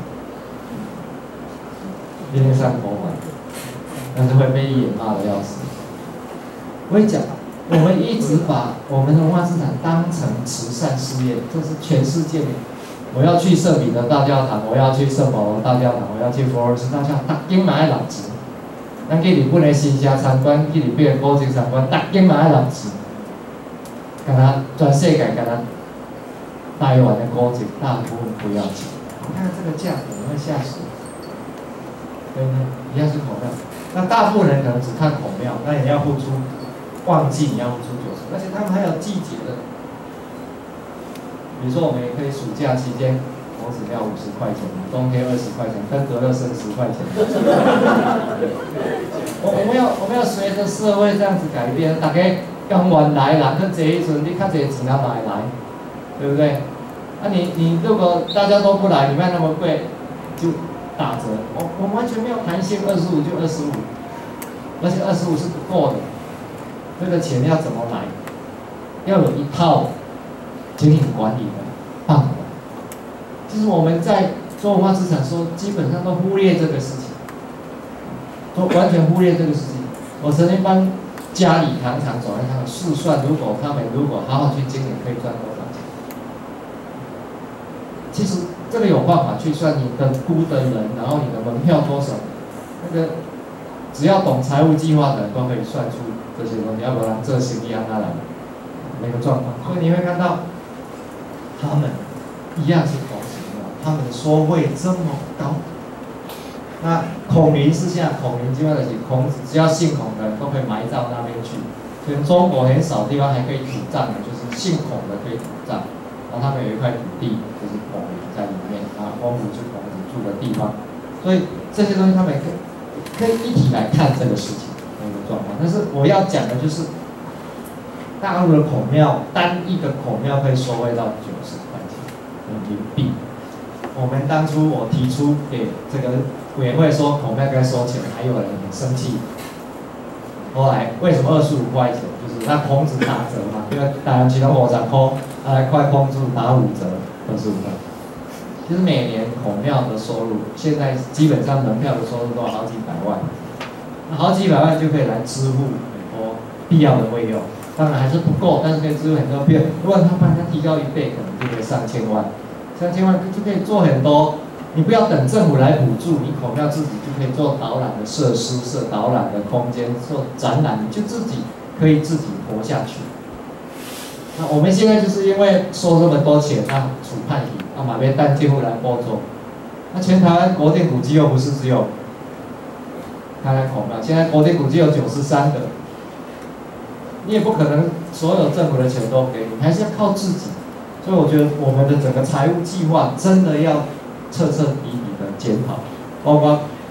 一定上头版，但是会被野骂的要死。我跟你讲，我们一直把我们的文化资产当成慈善事业，这是全世界的。我要去圣彼得大教堂，我要去圣保罗大教堂，我要去佛罗伦斯大教堂，大家嘛爱留钱。咱去日本的新社参观，去日本的古迹参观，大家嘛爱留钱。敢若全世界敢若台湾的古迹，大部分不要钱。你看这个价格，我会吓死。对不对？一样是孔庙，那大部分人可能只看孔庙，那你要付出旺季，你要付出九十，而且他们还有季节的。比如说，我们也可以暑假期间，孔子庙五十块钱，冬天二十块钱，跟德勒生十块钱。我我们要我们要随着社会这样子改变，大家甘愿来，人去坐迄阵，你较侪钱啊嘛会来，对不对？啊你你如果大家都不来，你卖那么贵，就打折。我我完全没有弹性，二十五就二十五，而且二十五是不够的，这个钱要怎么来？要有一套经营管理的办法。就是我们在做文化资产的时候，基本上都忽略这个事情，都完全忽略这个事情。我曾经帮家里常常走来他们试算，如果他们如果好好去经营，可以赚多少钱？其实这个有办法去算你的估的人，然后你的门票多少，那个只要懂财务计划的人都可以算出这些东西，要不然这行李让他来那个状况。所以你会看到他们一样是孔子庙，他们的收费这么高。那孔明是这样，孔明基本上是孔子，只要姓孔的人都可以埋葬那边去。全中国很少地方还可以土葬的，就是姓孔的可以土葬。然后他们有一块土地，就是孔明在里面，啊，孔府是孔子住的地方。所以这些东西他们可以可以一起来看这个事情那个状况。但是我要讲的就是，大陆的孔庙单一个孔庙可以收费到九十块钱人民币。我们当初我提出给这个委员会说孔庙该收钱，还有人很生气。后来为什么二十五块钱？就是那孔子打折嘛，因为打完其他五十块，他来快孔子打五折，二十五块。其实每年孔庙的收入，现在基本上门票的收入都好几百万，那好几百万就可以来支付很多必要的费用。当然还是不够，但是可以支付很多费用。如果他把它提高一倍，可能就可以上千万，上千万就可以做很多。你不要等政府来补助，你孔庙自己就可以做导览的设施、设导览的空间、做展览，你就自己可以自己活下去。那我们现在就是因为收这么多钱，那处判刑，那马边蛋进户来补助。那全台湾国定古迹又不是只有台南孔庙，现在国定古迹有九十三个，你也不可能所有政府的钱都给你，还是要靠自己。所以我觉得我们的整个财务计划真的要彻彻底底的检讨，包括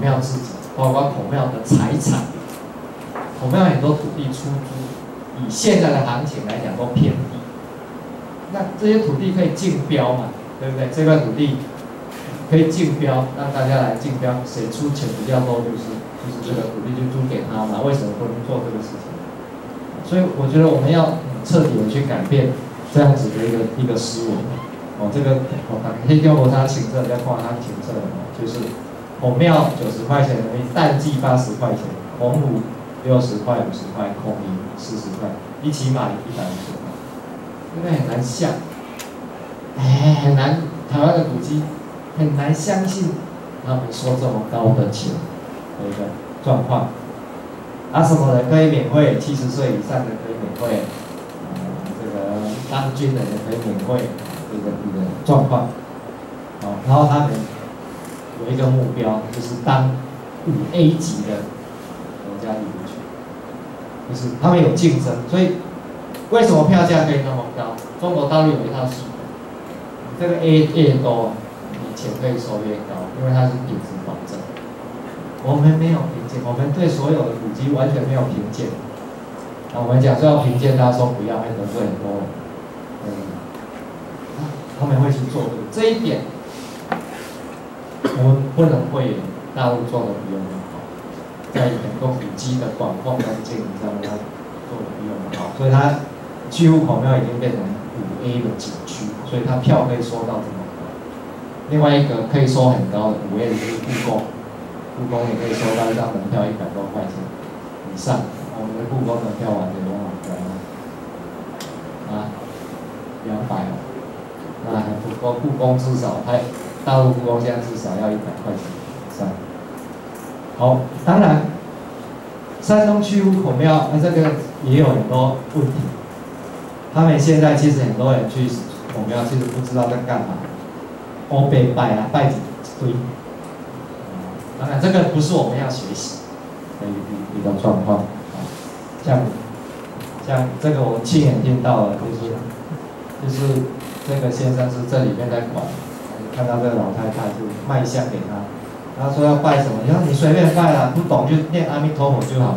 庙自己，包括孔庙的财产。孔庙很多土地出租，以现在的行情来讲都偏低。那这些土地可以竞标嘛，对不对？这块土地可以竞标，让大家来竞标，谁出钱比较多，就是就是这个土地就租给他嘛。为什么不能做这个事情？所以我觉得我们要彻底的去改变这样子的一个一个思维。哦，这个哦，黑雕罗他请这要看他请这哦，就是孔庙九十块钱人民币，淡季八十块钱，红炉六十块、五十块，孔明四十块，一起买一百五十块，因为很难想，哎，很难，台湾的古迹很难相信他们收这么高的钱的一个状况。啊，什么人可以免费？七十岁以上的可以免费，呃，这个当军的人可以免费，这个一个状况。哦，然后他们有一个目标，就是当五 A 级的国家旅游区，就是他们有竞争，所以为什么票价可以那么高？中国大陆有一套系统，这个 A 越多，你钱可以收越高，因为它是品质保证。我们没有评鉴，我们对所有的古迹完全没有评鉴。啊，我们讲说要评鉴，大家说不要，会得罪很多人。嗯，他们会去做这一点，我们不能会大陆做的比我们好，在很多古迹的管控跟经营上面，他做的比我们好，所以它几乎孔庙已经变成五 A 的景区，所以它票可以收到这么高。另外一个可以收很高的五 A 就是故宫。故宫也可以收到一张门票一百多块钱以上，我们的故宫的票完全多少钱啊？两百哦，那还不够。故宫至少，它大陆故宫现在至少要一百块钱以上。好，当然，山东曲阜孔庙，那、啊、这个也有很多问题。他们现在其实很多人去孔庙，其实不知道在干嘛，欧北拜啊，拜一堆。当然，这个不是我们要学习的一一个状况啊。像像这个我亲眼听到了，就是就是这个先生是这里面在管，看到这个老太太就卖香给他，他说要拜什么，你说你随便拜啦，不懂就念阿弥陀佛就好。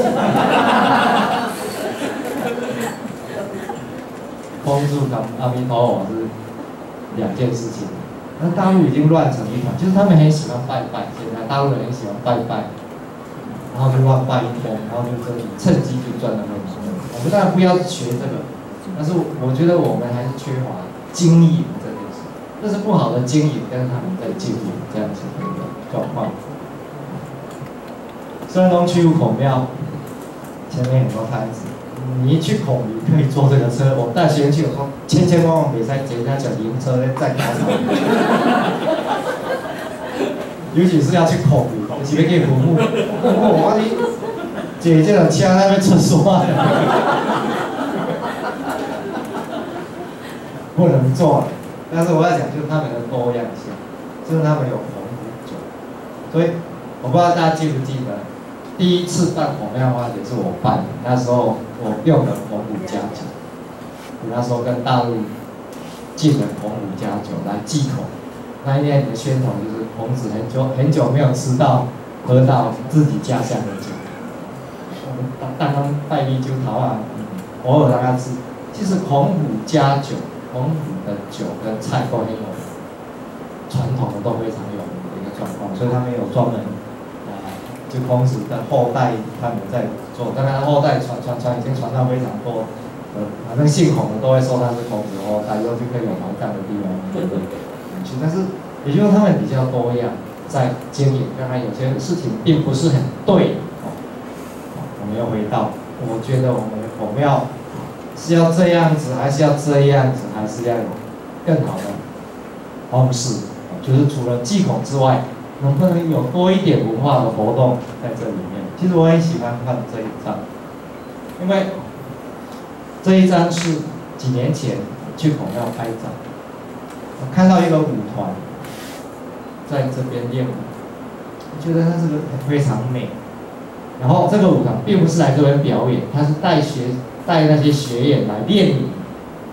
封住跟阿弥陀佛是两件事情。那大陆已经乱成一团，就是他们很喜欢拜拜，现在大陆人很喜欢拜拜，然后就乱拜一通，然后就这里趁机就赚了很多。我们当然不要学这个，但是我觉得我们还是缺乏经营这件事，这是不好的经营，跟他们在经营这样子的一个状况。山东曲阜孔庙前面很多摊子。你一去孔明可以坐这个车，我带学生去，我说千千万万别再接人家小灵车在在考场，尤其是要去孔明，是要去坟墓，我你坐这辆车那边出事啊，不能坐。但是我要讲就是他们的多样性，就是他们有孔古酒，所以我不知道大家记不记得。第一次办孔庙花节是我办的，那时候我用了孔古家酒，我那时候跟大陆进了孔古家酒来祭孔。那一年的宣统就是孔子很久很久没有吃到喝到自己家乡的酒，我们当当拜一酒桃啊，偶尔让他吃。其实孔古家酒，孔古的酒跟菜都很有传统的都非常有名的一个状况，所以他们有专门。就孔子的后代他们在做，当然后代传传传已经传到非常多，呃，反正姓孔的都会说他是孔子后代，以后就可以有埋葬的地方，对不对？去，但是也就是他们比较多样，在经营，当然有些事情并不是很对，哦，我们又回到，我觉得我们的孔庙是要这样子，还是要这样子，还是要有更好的方式，就是除了祭孔之外。能不能有多一点文化的活动在这里面？其实我很喜欢看这一张，因为这一张是几年前去孔庙拍照，我看到一个舞团在这边练舞，我觉得它这个非常美。然后这个舞团并不是来这边表演，它是带学带那些学员来练舞，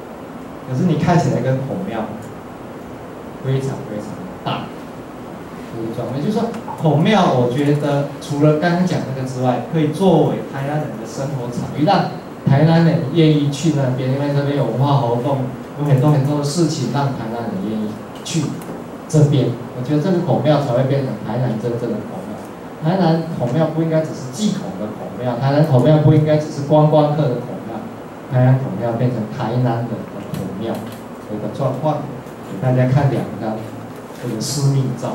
可是你看起来跟孔庙非常非常大。 一个状况。也就是说，孔庙我觉得除了刚刚讲那个之外，可以作为台南人的生活场域，让台南人愿意去那边，因为这边有文化活动，有很多很多的事情，让台南人愿意去这边。我觉得这个孔庙才会变成台南真正的孔庙。台南孔庙不应该只是祭孔的孔庙，台南孔庙不应该只是观光客的孔庙，台南孔庙变成台南人的孔庙的一个状况。给大家看两张这个私密照。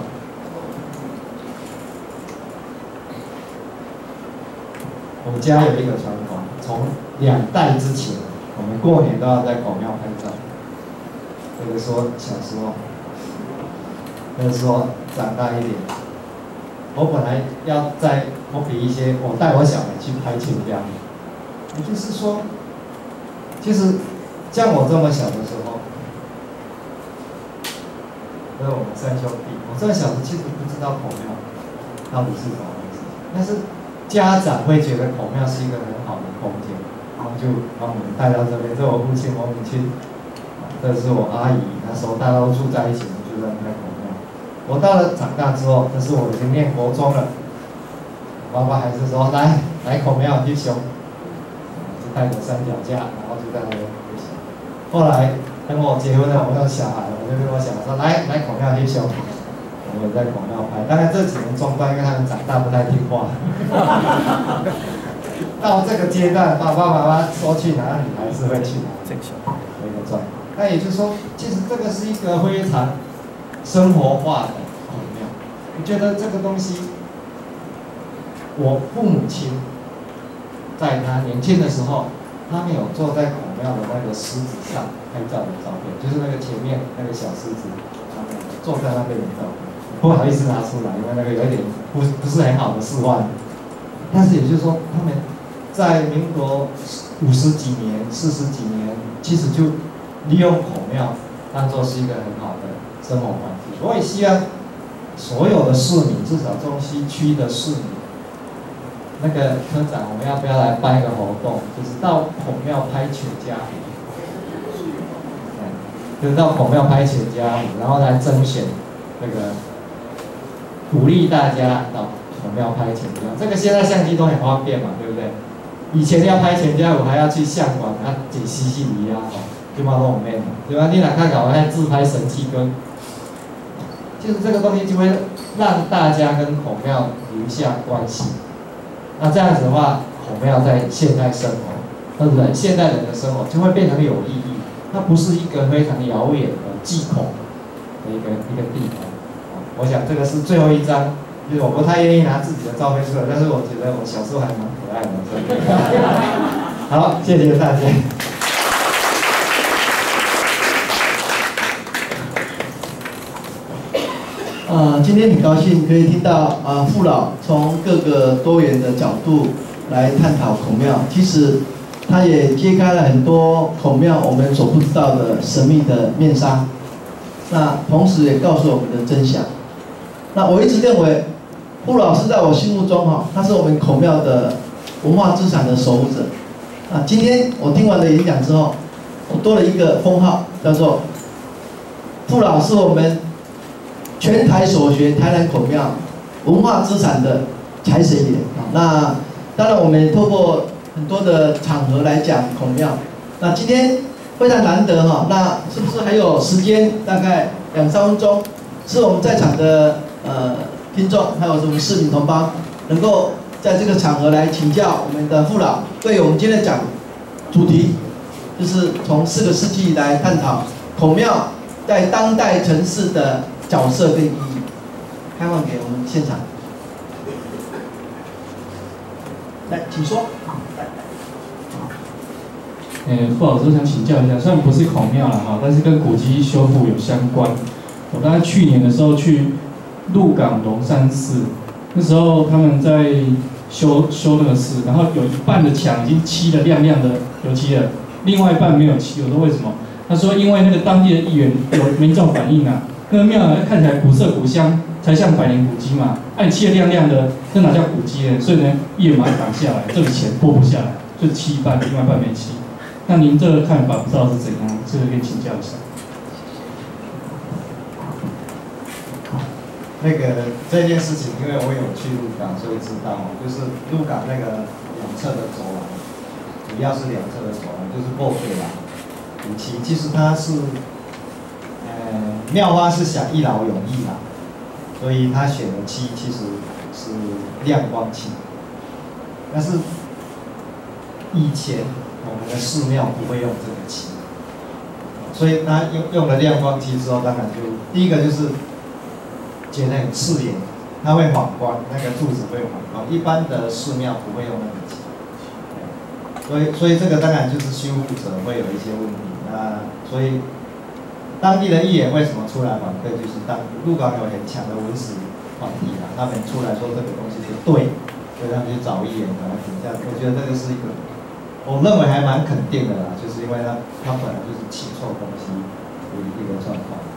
我们家有一个传统，从两代之前，我们过年都要在孔庙拍照。那个时候小时候，那个时候长大一点，我本来要在我比一些，我带我小孩去拍全家，也就是说，其实像我这么小的时候，那我们三兄弟，我这么小的其实不知道孔庙到底是怎么回事，但是家长会觉得孔庙是一个很好的空间，然后就把我们带到这边。这我父亲、我母亲，这是我阿姨，那时候大家都住在一起，我就在那孔庙。我到了长大之后，这是我已经念国中了，爸爸还是说来来孔庙去修，就带着三脚架，然后就在那边学习。后来等我结婚了，我有小孩了，我就跟我小孩说来来孔庙去修。我也在孔庙拍，当然这几年中断，因为他们长大不太听话。到这个阶段，爸爸妈妈说去哪里，还是会去哪里。一个状态。那也就是说，其实这个是一个非常生活化的孔庙。我觉得这个东西，我父母亲在他年轻的时候，他们有坐在孔庙的那个狮子上拍照的照片，就是那个前面那个小狮子，他们坐在那边的照片。不好意思拿出来，因为那个有一点不不是很好的示范。但是也就是说，他们在民国五十几年、四十几年，其实就利用孔庙当作是一个很好的生活环境。我也希望所有的市民，至少中西区的市民，那个科长，我们要不要来办一个活动，就是到孔庙拍全家福，就是到孔庙拍全家福，然后来甄选那个。鼓励大家到孔庙拍全家，这个现在相机都很方便嘛，对不对？以前要拍全家，我还要去相馆啊，解析戏仪啊，哦，就嘛都很慢嘛，对吧？你哪看搞还自拍神器跟，就是这个东西就会让大家跟孔庙留下关系。那这样子的话，孔庙在现代生活，对不对？现代人的生活就会变成有意义，它不是一个非常遥远的祭孔的一个一个地方。我想这个是最后一张，就是我不太愿意拿自己的照片出来，但是我觉得我小时候还蛮可爱的。好，谢谢大家。 呃，今天很高兴可以听到啊、呃、父老从各个多元的角度来探讨孔庙，其实他也揭开了很多孔庙我们所不知道的神秘的面纱，那同时也告诉我们的真相。那我一直认为，父老师在我心目中哈，他是我们孔庙的文化资产的守护者。啊，今天我听完了演讲之后，我多了一个封号，叫做父老是我们全台所学台南孔庙文化资产的财神爷。那当然，我们透过很多的场合来讲孔庙。那今天非常难得哈，那是不是还有时间？大概两三分钟，是我们在场的。呃，听众还有我们市民同胞，能够在这个场合来请教我们的父老，对我们今天讲主题，就是从四个世纪来探讨孔庙在当代城市的角色跟意义。开放给我们现场，来，请说。 呃，傅老师想请教一下，虽然不是孔庙了哈，但是跟古迹修复有相关。我大概去年的时候去鹿港龙山寺，那时候他们在修修那个寺，然后有一半的墙已经漆得亮亮的油漆了，另外一半没有漆。我说为什么？他说因为那个当地的议员有民众反映啊，那个庙看起来古色古香，才像百年古迹嘛，按漆得亮亮的，这哪叫古迹呢？所以呢，议员把它挡下来，这个钱拨不下来，就漆一半，另外一半没漆。那您这个看法不知道是怎样？这个可以请教一下。 那个这件事情，因为我有去鹿港，所以知道，就是鹿港那个两侧的走廊，主要是两侧的走廊，就是过水廊。五期其实它是，呃，妙花是想一劳永逸啦，所以他选的漆其实是亮光漆，但是以前我们的寺庙不会用这个漆。所以他用用了亮光漆之后，当然就第一个就是觉得很刺眼，它会反光，那个柱子会反光，一般的寺庙不会用那个漆。所以所以这个当然就是修复者会有一些问题。那所以当地的议员为什么出来反对？就是当鹿港有很强的文史团体啦，他们出来说这个东西是对，所以他们就找议员把它评价。我觉得这个是一个。我认为还蛮肯定的啦，就是因为他他本来就是起错东西的一个状况。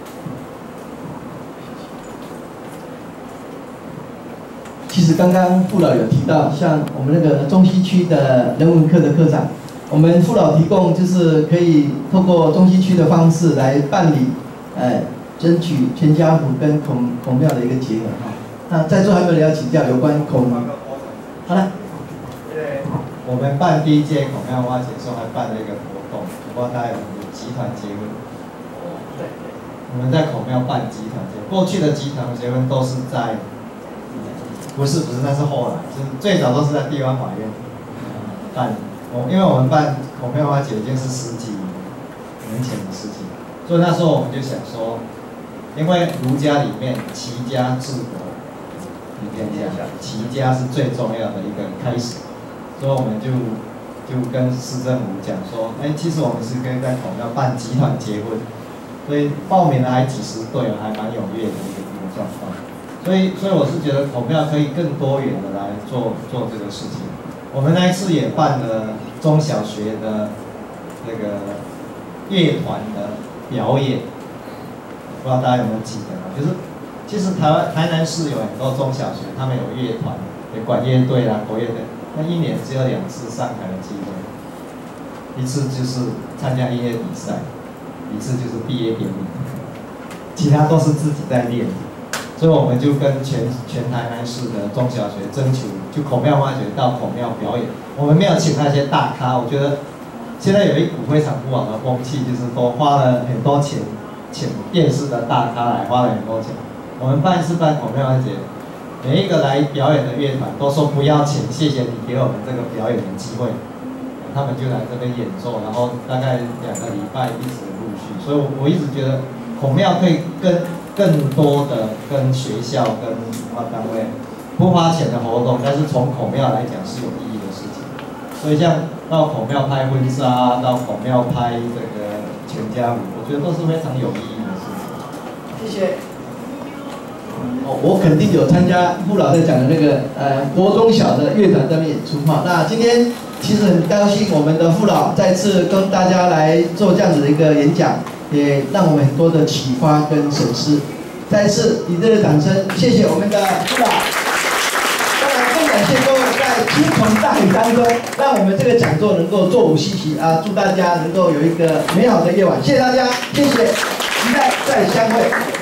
其实刚刚傅老有提到，像我们那个中西区的人文课的科长，我们傅老提供就是可以透过中西区的方式来办理，呃，争取全家福跟孔孔庙的一个结合哈。那在座还有没有人要请教有关孔？好了。 我们办第一届孔庙花节的时候，还办了一个活动，不知道大家有没有集团结婚？对，我们在孔庙办集团结婚，过去的集团结婚都是在，不是不是，那是后来，就是最早都是在地方法院办。我因为我们办孔庙花节已经是十几年前的事情，所以那时候我们就想说，因为儒家里面齐家治国，你跟讲，齐家是最重要的一个开始。所以我们就就跟市政府讲说，哎，其实我们是可以在孔庙办集团结婚，所以报名的还几十对，还蛮踊跃的一个一个状况。所以所以我是觉得孔庙可以更多元的来做做这个事情。我们那一次也办了中小学的那个乐团的表演，不知道大家有没有记得啊？就是其实台湾台南市有很多中小学，他们有乐团，有管乐队啦、国乐队。那一年只有两次上台的机会，一次就是参加音乐比赛，一次就是毕业典礼，其他都是自己在练。所以我们就跟全全台南市的中小学争取，就孔庙花节到孔庙表演。我们没有请那些大咖，我觉得现在有一股非常不好的风气，就是都花了很多钱请电视的大咖来，花了很多钱。我们办是办孔庙花节。每一个来表演的乐团都说不要钱，谢谢你给我们这个表演的机会。他们就来这边演奏，然后大概两个礼拜一直陆续。所以我我一直觉得孔庙可以跟更多的跟学校、跟文化单位不花钱的活动，但是从孔庙来讲是有意义的事情。所以像到孔庙拍婚纱，到孔庙拍这个全家福，我觉得都是非常有意义的事情。 谢谢。哦，我肯定有参加傅老在讲的那个呃国中小的乐团在那边演出哈。那今天其实很高兴，我们的傅老再次跟大家来做这样子的一个演讲，也让我们很多的启发跟审视。再次以热烈掌声，谢谢我们的傅老。当然更感谢各位在倾盆大雨当中，让我们这个讲座能够座无虚席啊！祝大家能够有一个美好的夜晚，谢谢大家，谢谢，期待再相会。